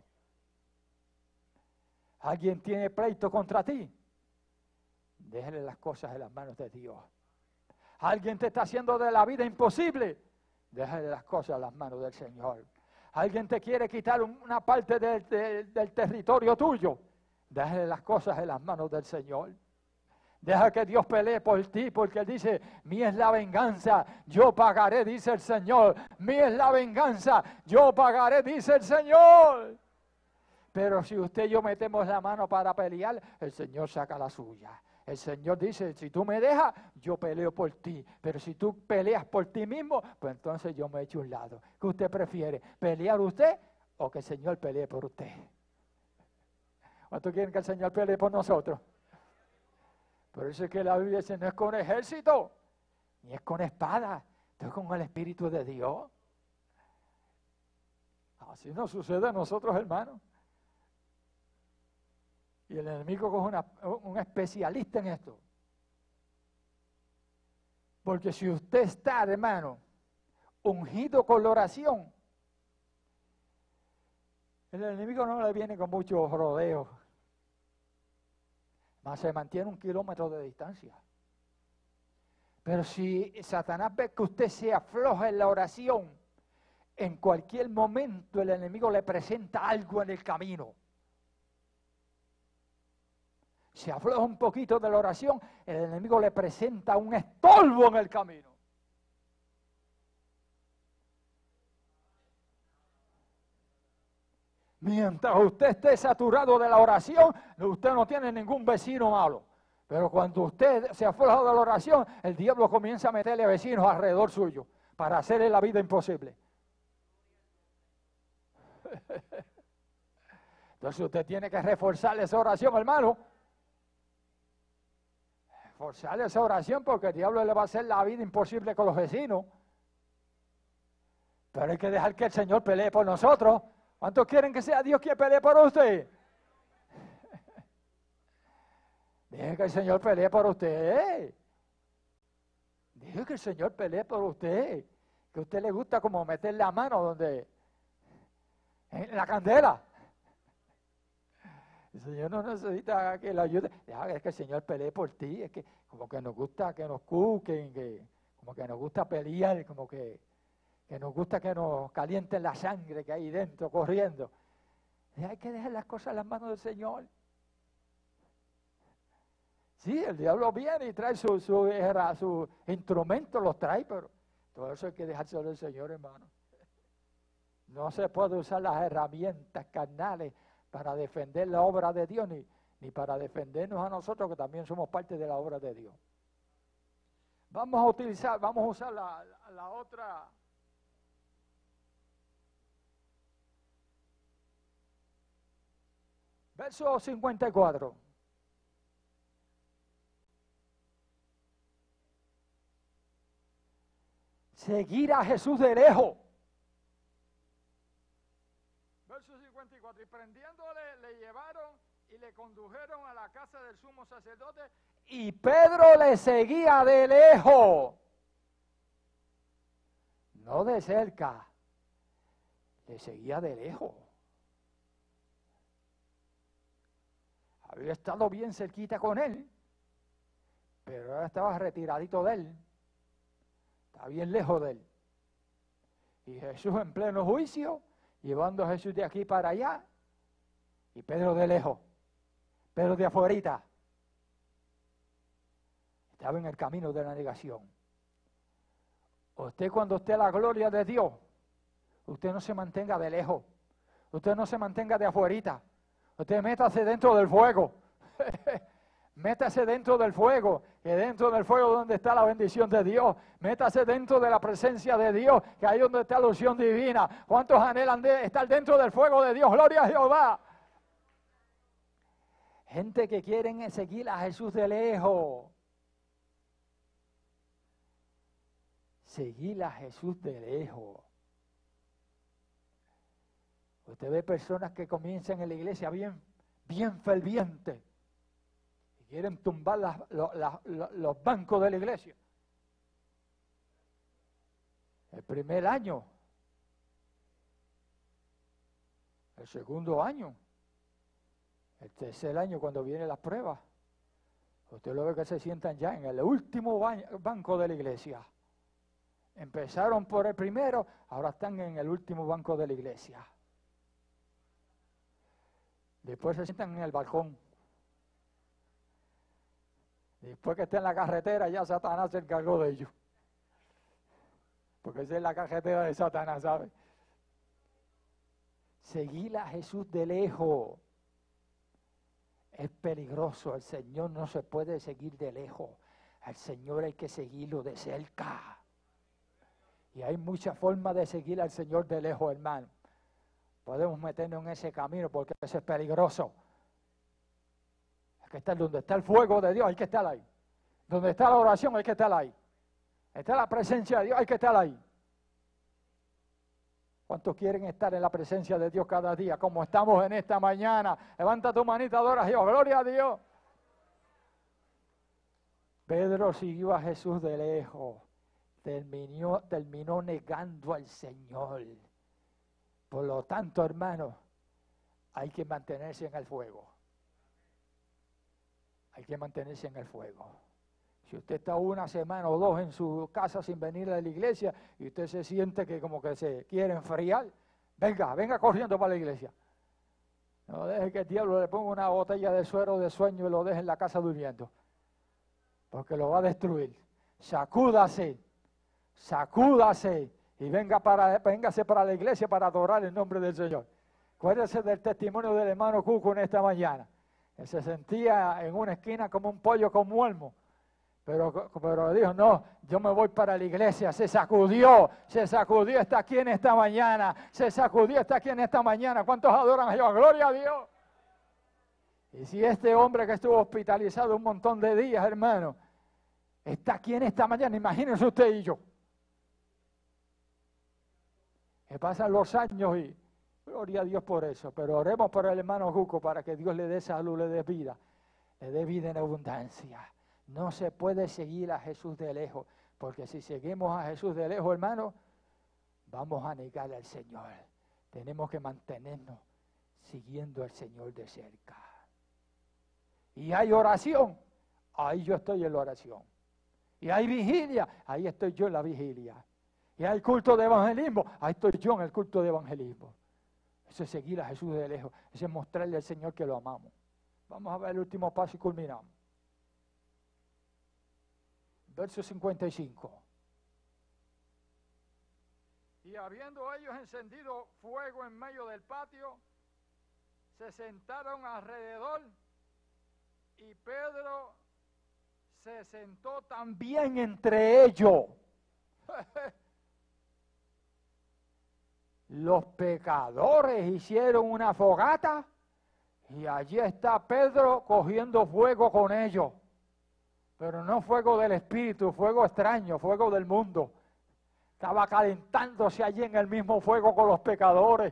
¿Alguien tiene pleito contra ti? Déjale las cosas en las manos de Dios. ¿Alguien te está haciendo de la vida imposible? Déjale las cosas en las manos del Señor. ¿Alguien te quiere quitar una parte de, de, del territorio tuyo? Déjale las cosas en las manos del Señor. Deja que Dios pelee por ti, porque Él dice, mía es la venganza, yo pagaré, dice el Señor. Mía es la venganza, yo pagaré, dice el Señor. Pero si usted y yo metemos la mano para pelear, el Señor saca la suya. El Señor dice, si tú me dejas, yo peleo por ti. Pero si tú peleas por ti mismo, pues entonces yo me echo a un lado. ¿Qué usted prefiere? ¿Pelear usted o que el Señor pelee por usted? ¿Cuántos quieren que el Señor pelee por nosotros? Por eso es que la Biblia dice, no es con ejército, ni es con espada, es con el Espíritu de Dios. Así nos sucede a nosotros, hermanos. Y el enemigo es una, un especialista en esto. Porque si usted está, hermano, ungido con la oración, el enemigo no le viene con muchos rodeos, más se mantiene un kilómetro de distancia. Pero si Satanás ve que usted se afloja en la oración, en cualquier momento el enemigo le presenta algo en el camino. Se afloja un poquito de la oración, el enemigo le presenta un estorbo en el camino. Mientras usted esté saturado de la oración, usted no tiene ningún vecino malo. Pero cuando usted se afloja de la oración, el diablo comienza a meterle vecinos alrededor suyo para hacerle la vida imposible. Entonces usted tiene que reforzar esa oración, hermano. Forzar esa oración porque el diablo le va a hacer la vida imposible con los vecinos. Pero hay que dejar que el Señor pelee por nosotros. ¿Cuántos quieren que sea Dios quien pelee por usted? Deje que el Señor pelee por usted. Deje que el Señor pelee por usted. Que a usted le gusta como meter la mano donde en la candela. El Señor no necesita que lo ayude. Es que el Señor pelee por ti. Es que como que nos gusta que nos cuquen, que como que nos gusta pelear, como que, que nos gusta que nos calienten la sangre que hay dentro corriendo. Y hay que dejar las cosas en las manos del Señor. Sí, el diablo viene y trae su, su, su instrumento, los trae, pero todo eso hay que dejárselo al Señor, hermano. No se puede usar las herramientas carnales para defender la obra de Dios, ni, ni para defendernos a nosotros, que también somos parte de la obra de Dios. Vamos a utilizar, vamos a usar la, la, la otra. Verso cincuenta y cuatro. Seguir a Jesús de lejos. Verso cincuenta y cuatro. Y prendiéndole, le llevaron y le condujeron a la casa del sumo sacerdote. Y Pedro le seguía de lejos. No de cerca. Le seguía de lejos. Había estado bien cerquita con él, pero ahora estaba retiradito de él. Está bien lejos de él. Y Jesús en pleno juicio, llevando a Jesús de aquí para allá, y Pedro de lejos, Pedro de afuerita. Estaba en el camino de la negación. Usted cuando esté en la gloria de Dios, usted no se mantenga de lejos, usted no se mantenga de afuerita. Usted métase dentro del fuego. Métase dentro del fuego. Que dentro del fuego donde está la bendición de Dios. Métase dentro de la presencia de Dios. Que ahí donde está la unción divina. ¿Cuántos anhelan de estar dentro del fuego de Dios? Gloria a Jehová. Gente que quieren seguir a Jesús de lejos. Seguir a Jesús de lejos. Usted ve personas que comienzan en la iglesia bien, bien fervientes y quieren tumbar las, los, las, los bancos de la iglesia. El primer año, el segundo año, el tercer año cuando vienen las pruebas, usted lo ve que se sientan ya en el último banco de la iglesia. Empezaron por el primero, ahora están en el último banco de la iglesia. Después se sientan en el balcón. Después que estén en la carretera, ya Satanás se encargó de ellos. Porque esa es la carretera de Satanás, ¿sabe? Seguir a Jesús de lejos es peligroso. El Señor no se puede seguir de lejos. Al Señor hay que seguirlo de cerca. Y hay muchas formas de seguir al Señor de lejos, hermano. Podemos meternos en ese camino porque eso es peligroso. Hay que estar donde está el fuego de Dios, hay que estar ahí. Donde está la oración, hay que estar ahí. Está la presencia de Dios, hay que estar ahí. ¿Cuántos quieren estar en la presencia de Dios cada día? Como estamos en esta mañana. Levanta tu manita, adora a Dios. Gloria a Dios. Pedro siguió a Jesús de lejos. Terminó, terminó negando al Señor. Por lo tanto, hermano, hay que mantenerse en el fuego. Hay que mantenerse en el fuego. Si usted está una semana o dos en su casa sin venir a la iglesia y usted se siente que como que se quiere enfriar, venga, venga corriendo para la iglesia. No deje que el diablo le ponga una botella de suero de sueño y lo deje en la casa durmiendo. Porque lo va a destruir. Sacúdase, sacúdase y venga para, véngase para la iglesia para adorar el nombre del Señor. Acuérdese del testimonio del hermano Cuco en esta mañana. Él se sentía en una esquina como un pollo con muermo. Pero, pero dijo, no, yo me voy para la iglesia. Se sacudió, se sacudió, está aquí en esta mañana. Se sacudió, está aquí en esta mañana. ¿Cuántos adoran a Dios? ¡Gloria a Dios! Y si este hombre que estuvo hospitalizado un montón de días, hermano, está aquí en esta mañana, imagínense usted y yo. Que pasan los años y gloria a Dios por eso. Pero oremos por el hermano Juco para que Dios le dé salud, le dé vida. Le dé vida en abundancia. No se puede seguir a Jesús de lejos, porque si seguimos a Jesús de lejos, hermano, vamos a negar al Señor. Tenemos que mantenernos siguiendo al Señor de cerca. Y hay oración, ahí yo estoy en la oración. Y hay vigilia, ahí estoy yo en la vigilia. Y hay culto de evangelismo, ahí estoy yo en el culto de evangelismo. Eso es seguir a Jesús de lejos, eso es mostrarle al Señor que lo amamos. Vamos a ver el último paso y culminamos. Verso cincuenta y cinco. Y habiendo ellos encendido fuego en medio del patio, se sentaron alrededor y Pedro se sentó también entre ellos. Los pecadores hicieron una fogata y allí está Pedro cogiendo fuego con ellos. Pero no fuego del espíritu, fuego extraño, fuego del mundo. Estaba calentándose allí en el mismo fuego con los pecadores.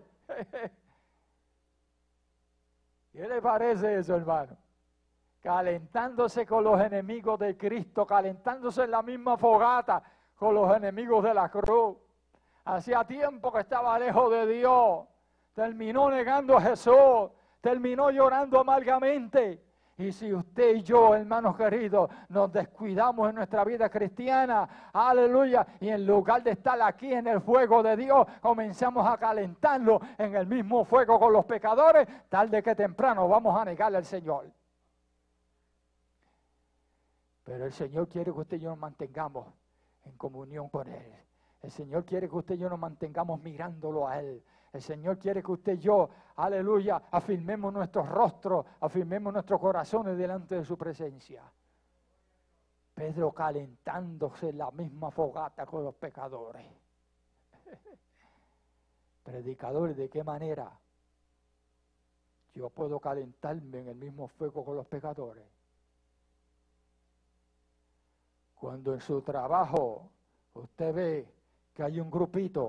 ¿Qué le parece eso, hermano? Calentándose con los enemigos de Cristo, calentándose en la misma fogata con los enemigos de la cruz. Hacía tiempo que estaba lejos de Dios. Terminó negando a Jesús. Terminó llorando amargamente. Y si usted y yo, hermanos queridos, nos descuidamos en nuestra vida cristiana, aleluya, y en lugar de estar aquí en el fuego de Dios, comenzamos a calentarlo en el mismo fuego con los pecadores, tarde que temprano vamos a negarle al Señor. Pero el Señor quiere que usted y yo nos mantengamos en comunión con Él. El Señor quiere que usted y yo nos mantengamos mirándolo a Él. El Señor quiere que usted y yo, aleluya, afirmemos nuestros rostros, afirmemos nuestros corazones delante de su presencia. Pedro calentándose en la misma fogata con los pecadores. Predicadores, ¿de qué manera? yo puedo calentarme en el mismo fuego con los pecadores. Cuando en su trabajo usted ve que hay un grupito,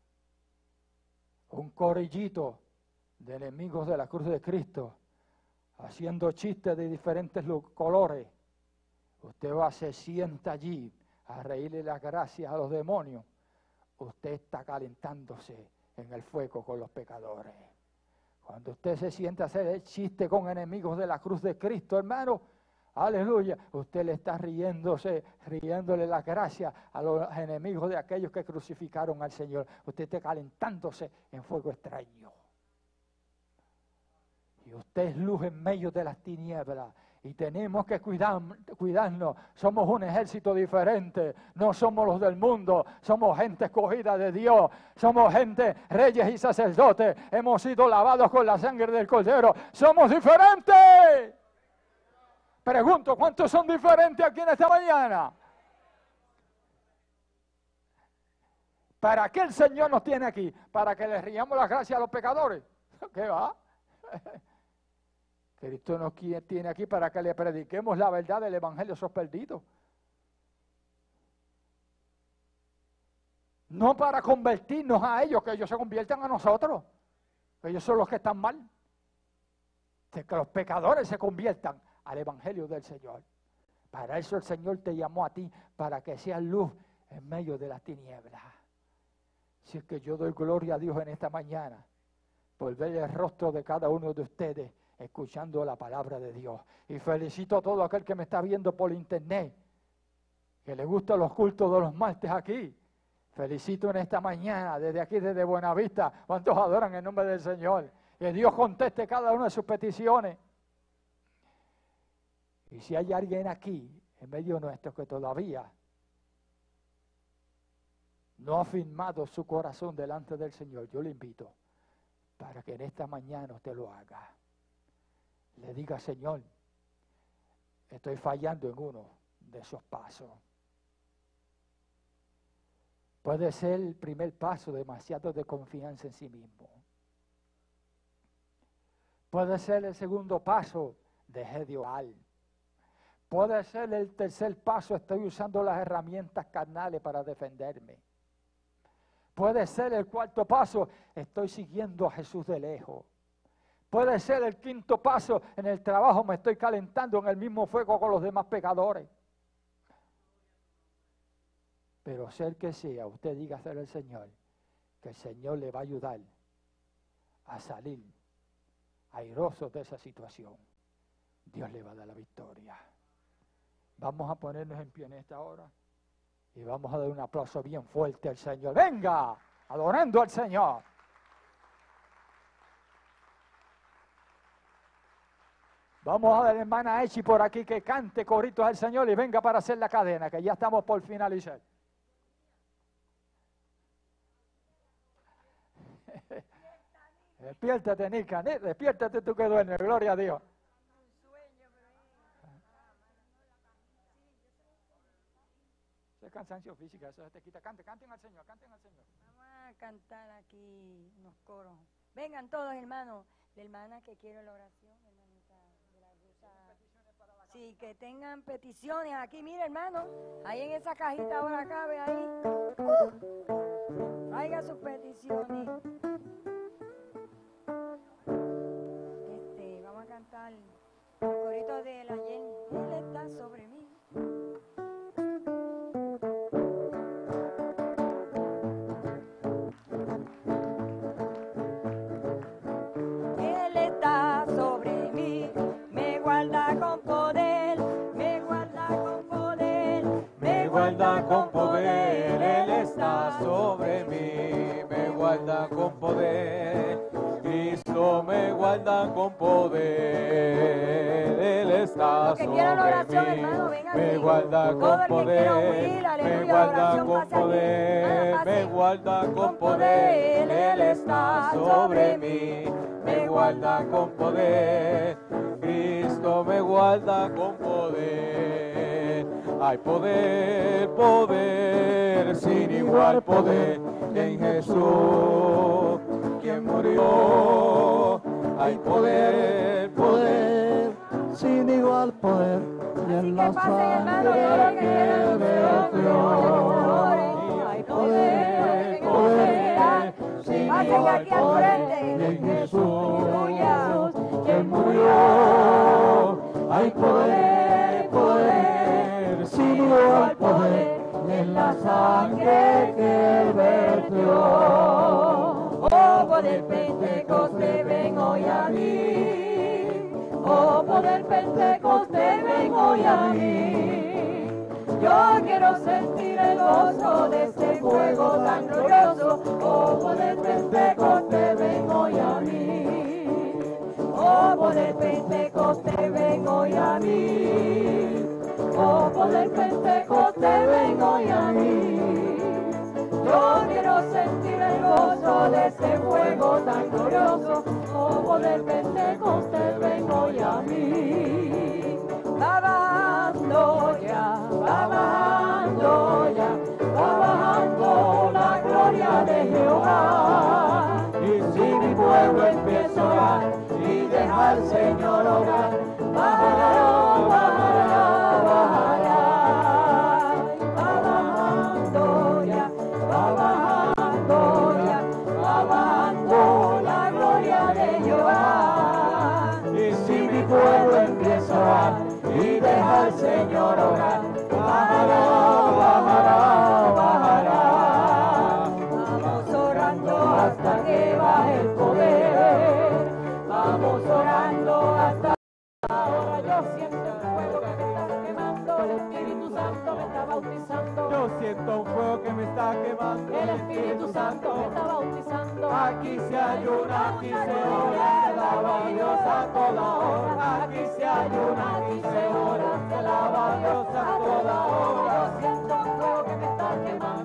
un corillito de enemigos de la cruz de Cristo, haciendo chistes de diferentes colores, usted va, se sienta allí a reírle las gracias a los demonios, usted está calentándose en el fuego con los pecadores. Cuando usted se sienta a hacer el chiste con enemigos de la cruz de Cristo, hermano, aleluya, usted le está riéndose, riéndole las gracias a los enemigos de aquellos que crucificaron al Señor. Usted está calentándose en fuego extraño. Y usted es luz en medio de las tinieblas. Y tenemos que cuidar, cuidarnos. Somos un ejército diferente. No somos los del mundo. Somos gente escogida de Dios. Somos gente, reyes y sacerdotes. Hemos sido lavados con la sangre del Cordero. Somos diferentes. Pregunto, ¿cuántos son diferentes aquí en esta mañana? ¿Para qué el Señor nos tiene aquí? ¿Para que le riamos las gracias a los pecadores? ¿Qué va? Cristo nos tiene aquí para que le prediquemos la verdad del evangelio a esos perdidos. No para convertirnos a ellos, que ellos se conviertan a nosotros. Ellos son los que están mal. Que los pecadores se conviertan al evangelio del Señor. Para eso el Señor te llamó a ti, para que seas luz en medio de las tinieblas. Si es que yo doy gloria a Dios en esta mañana, por ver el rostro de cada uno de ustedes, escuchando la palabra de Dios. Y felicito a todo aquel que me está viendo por internet, que le gustan los cultos de los martes aquí. Felicito en esta mañana, desde aquí, desde Buenavista, cuántos adoran el nombre del Señor. Que Dios conteste cada una de sus peticiones. Y si hay alguien aquí, en medio nuestro, que todavía no ha firmado su corazón delante del Señor, yo le invito para que en esta mañana usted lo haga. Le diga, Señor, estoy fallando en uno de esos pasos. Puede ser el primer paso demasiado de confianza en sí mismo. Puede ser el segundo paso, dejé de orar. Puede ser el tercer paso, estoy usando las herramientas carnales para defenderme. Puede ser el cuarto paso, estoy siguiendo a Jesús de lejos. Puede ser el quinto paso, en el trabajo me estoy calentando en el mismo fuego con los demás pecadores. Pero sea que sea, usted diga ser el Señor, que el Señor le va a ayudar a salir airoso de esa situación. Dios le va a dar la victoria. Vamos a ponernos en pie en esta hora y vamos a dar un aplauso bien fuerte al Señor. ¡Venga! Adorando al Señor. Vamos a dar a la hermana Echi por aquí que cante coritos al Señor y venga para hacer la cadena, que ya estamos por finalizar. Despiértate, Nica, despiértate tú que duermes, gloria a Dios. Eso es cansancio físico, eso se te quita. Cante, canten al Señor, canten al Señor. Vamos a cantar aquí unos coros. Vengan todos, hermanos. La hermana que quiere la oración, hermanita de la Rusa. Sí, que tengan peticiones aquí, mire, hermano. Ahí en esa cajita ahora cabe ahí. Uh, traiga sus peticiones. Este, vamos a cantar el corito de la Jenny. Él está sobre mí. Él está sobre mí, me guarda con poder, me guarda con poder, me guarda con poder. Él está sobre mí, me guarda con poder. Cristo me guarda con poder, Él está sobre mí, me guarda con poder, me guarda con poder, me guarda con poder, Él está sobre mí, me guarda con poder, Cristo me guarda con poder. Hay poder, poder, sin igual poder en Jesús, quien murió. Hay poder, poder, sin igual poder, y en la sangre que vertió. Hay poder, poder, sin igual poder, y en Jesús que murió. Hay poder, poder, sin igual poder, y en la sangre que vertió. Oh, poder Pentecostés, ven hoy a mí. Oh, poder Pentecostés, ven hoy a mí. Yo quiero sentir el gozo de ese fuego tan glorioso. Oh, poder Pentecostés, ven hoy a mí. Oh, poder Pentecostés, ven hoy a mí. Oh, poder Pentecostés, ven hoy a mí. Yo quiero sentir el gozo de ese fuego tan glorioso. Oh, poder Pentecostés, ven hoy a mí. Va bajando ya, va bajando ya, va bajando la gloria de Jehová. Y si mi pueblo empieza a orar y deja al Señor orar, bajará, bajará, bajará. Va bajando ya, va bajando ya, va bajando la gloria de Jehová. Y si mi pueblo empieza a orar y deja al Señor orar, bajará, bajará, bajará. Vamos orando hasta que baje el poder. Vamos orando hasta ahora. Yo siento el fuego que me está quemando. El Espíritu Santo me está bautizando. Yo siento un fuego que me está quemando. El Espíritu Santo me está bautizando. Aquí se ayuna, aquí se ora, se alaba a Dios a toda hora. Aquí se ayuna, aquí se ora, se alaba a Dios a toda hora. Yo siento un fuego que me está quemando.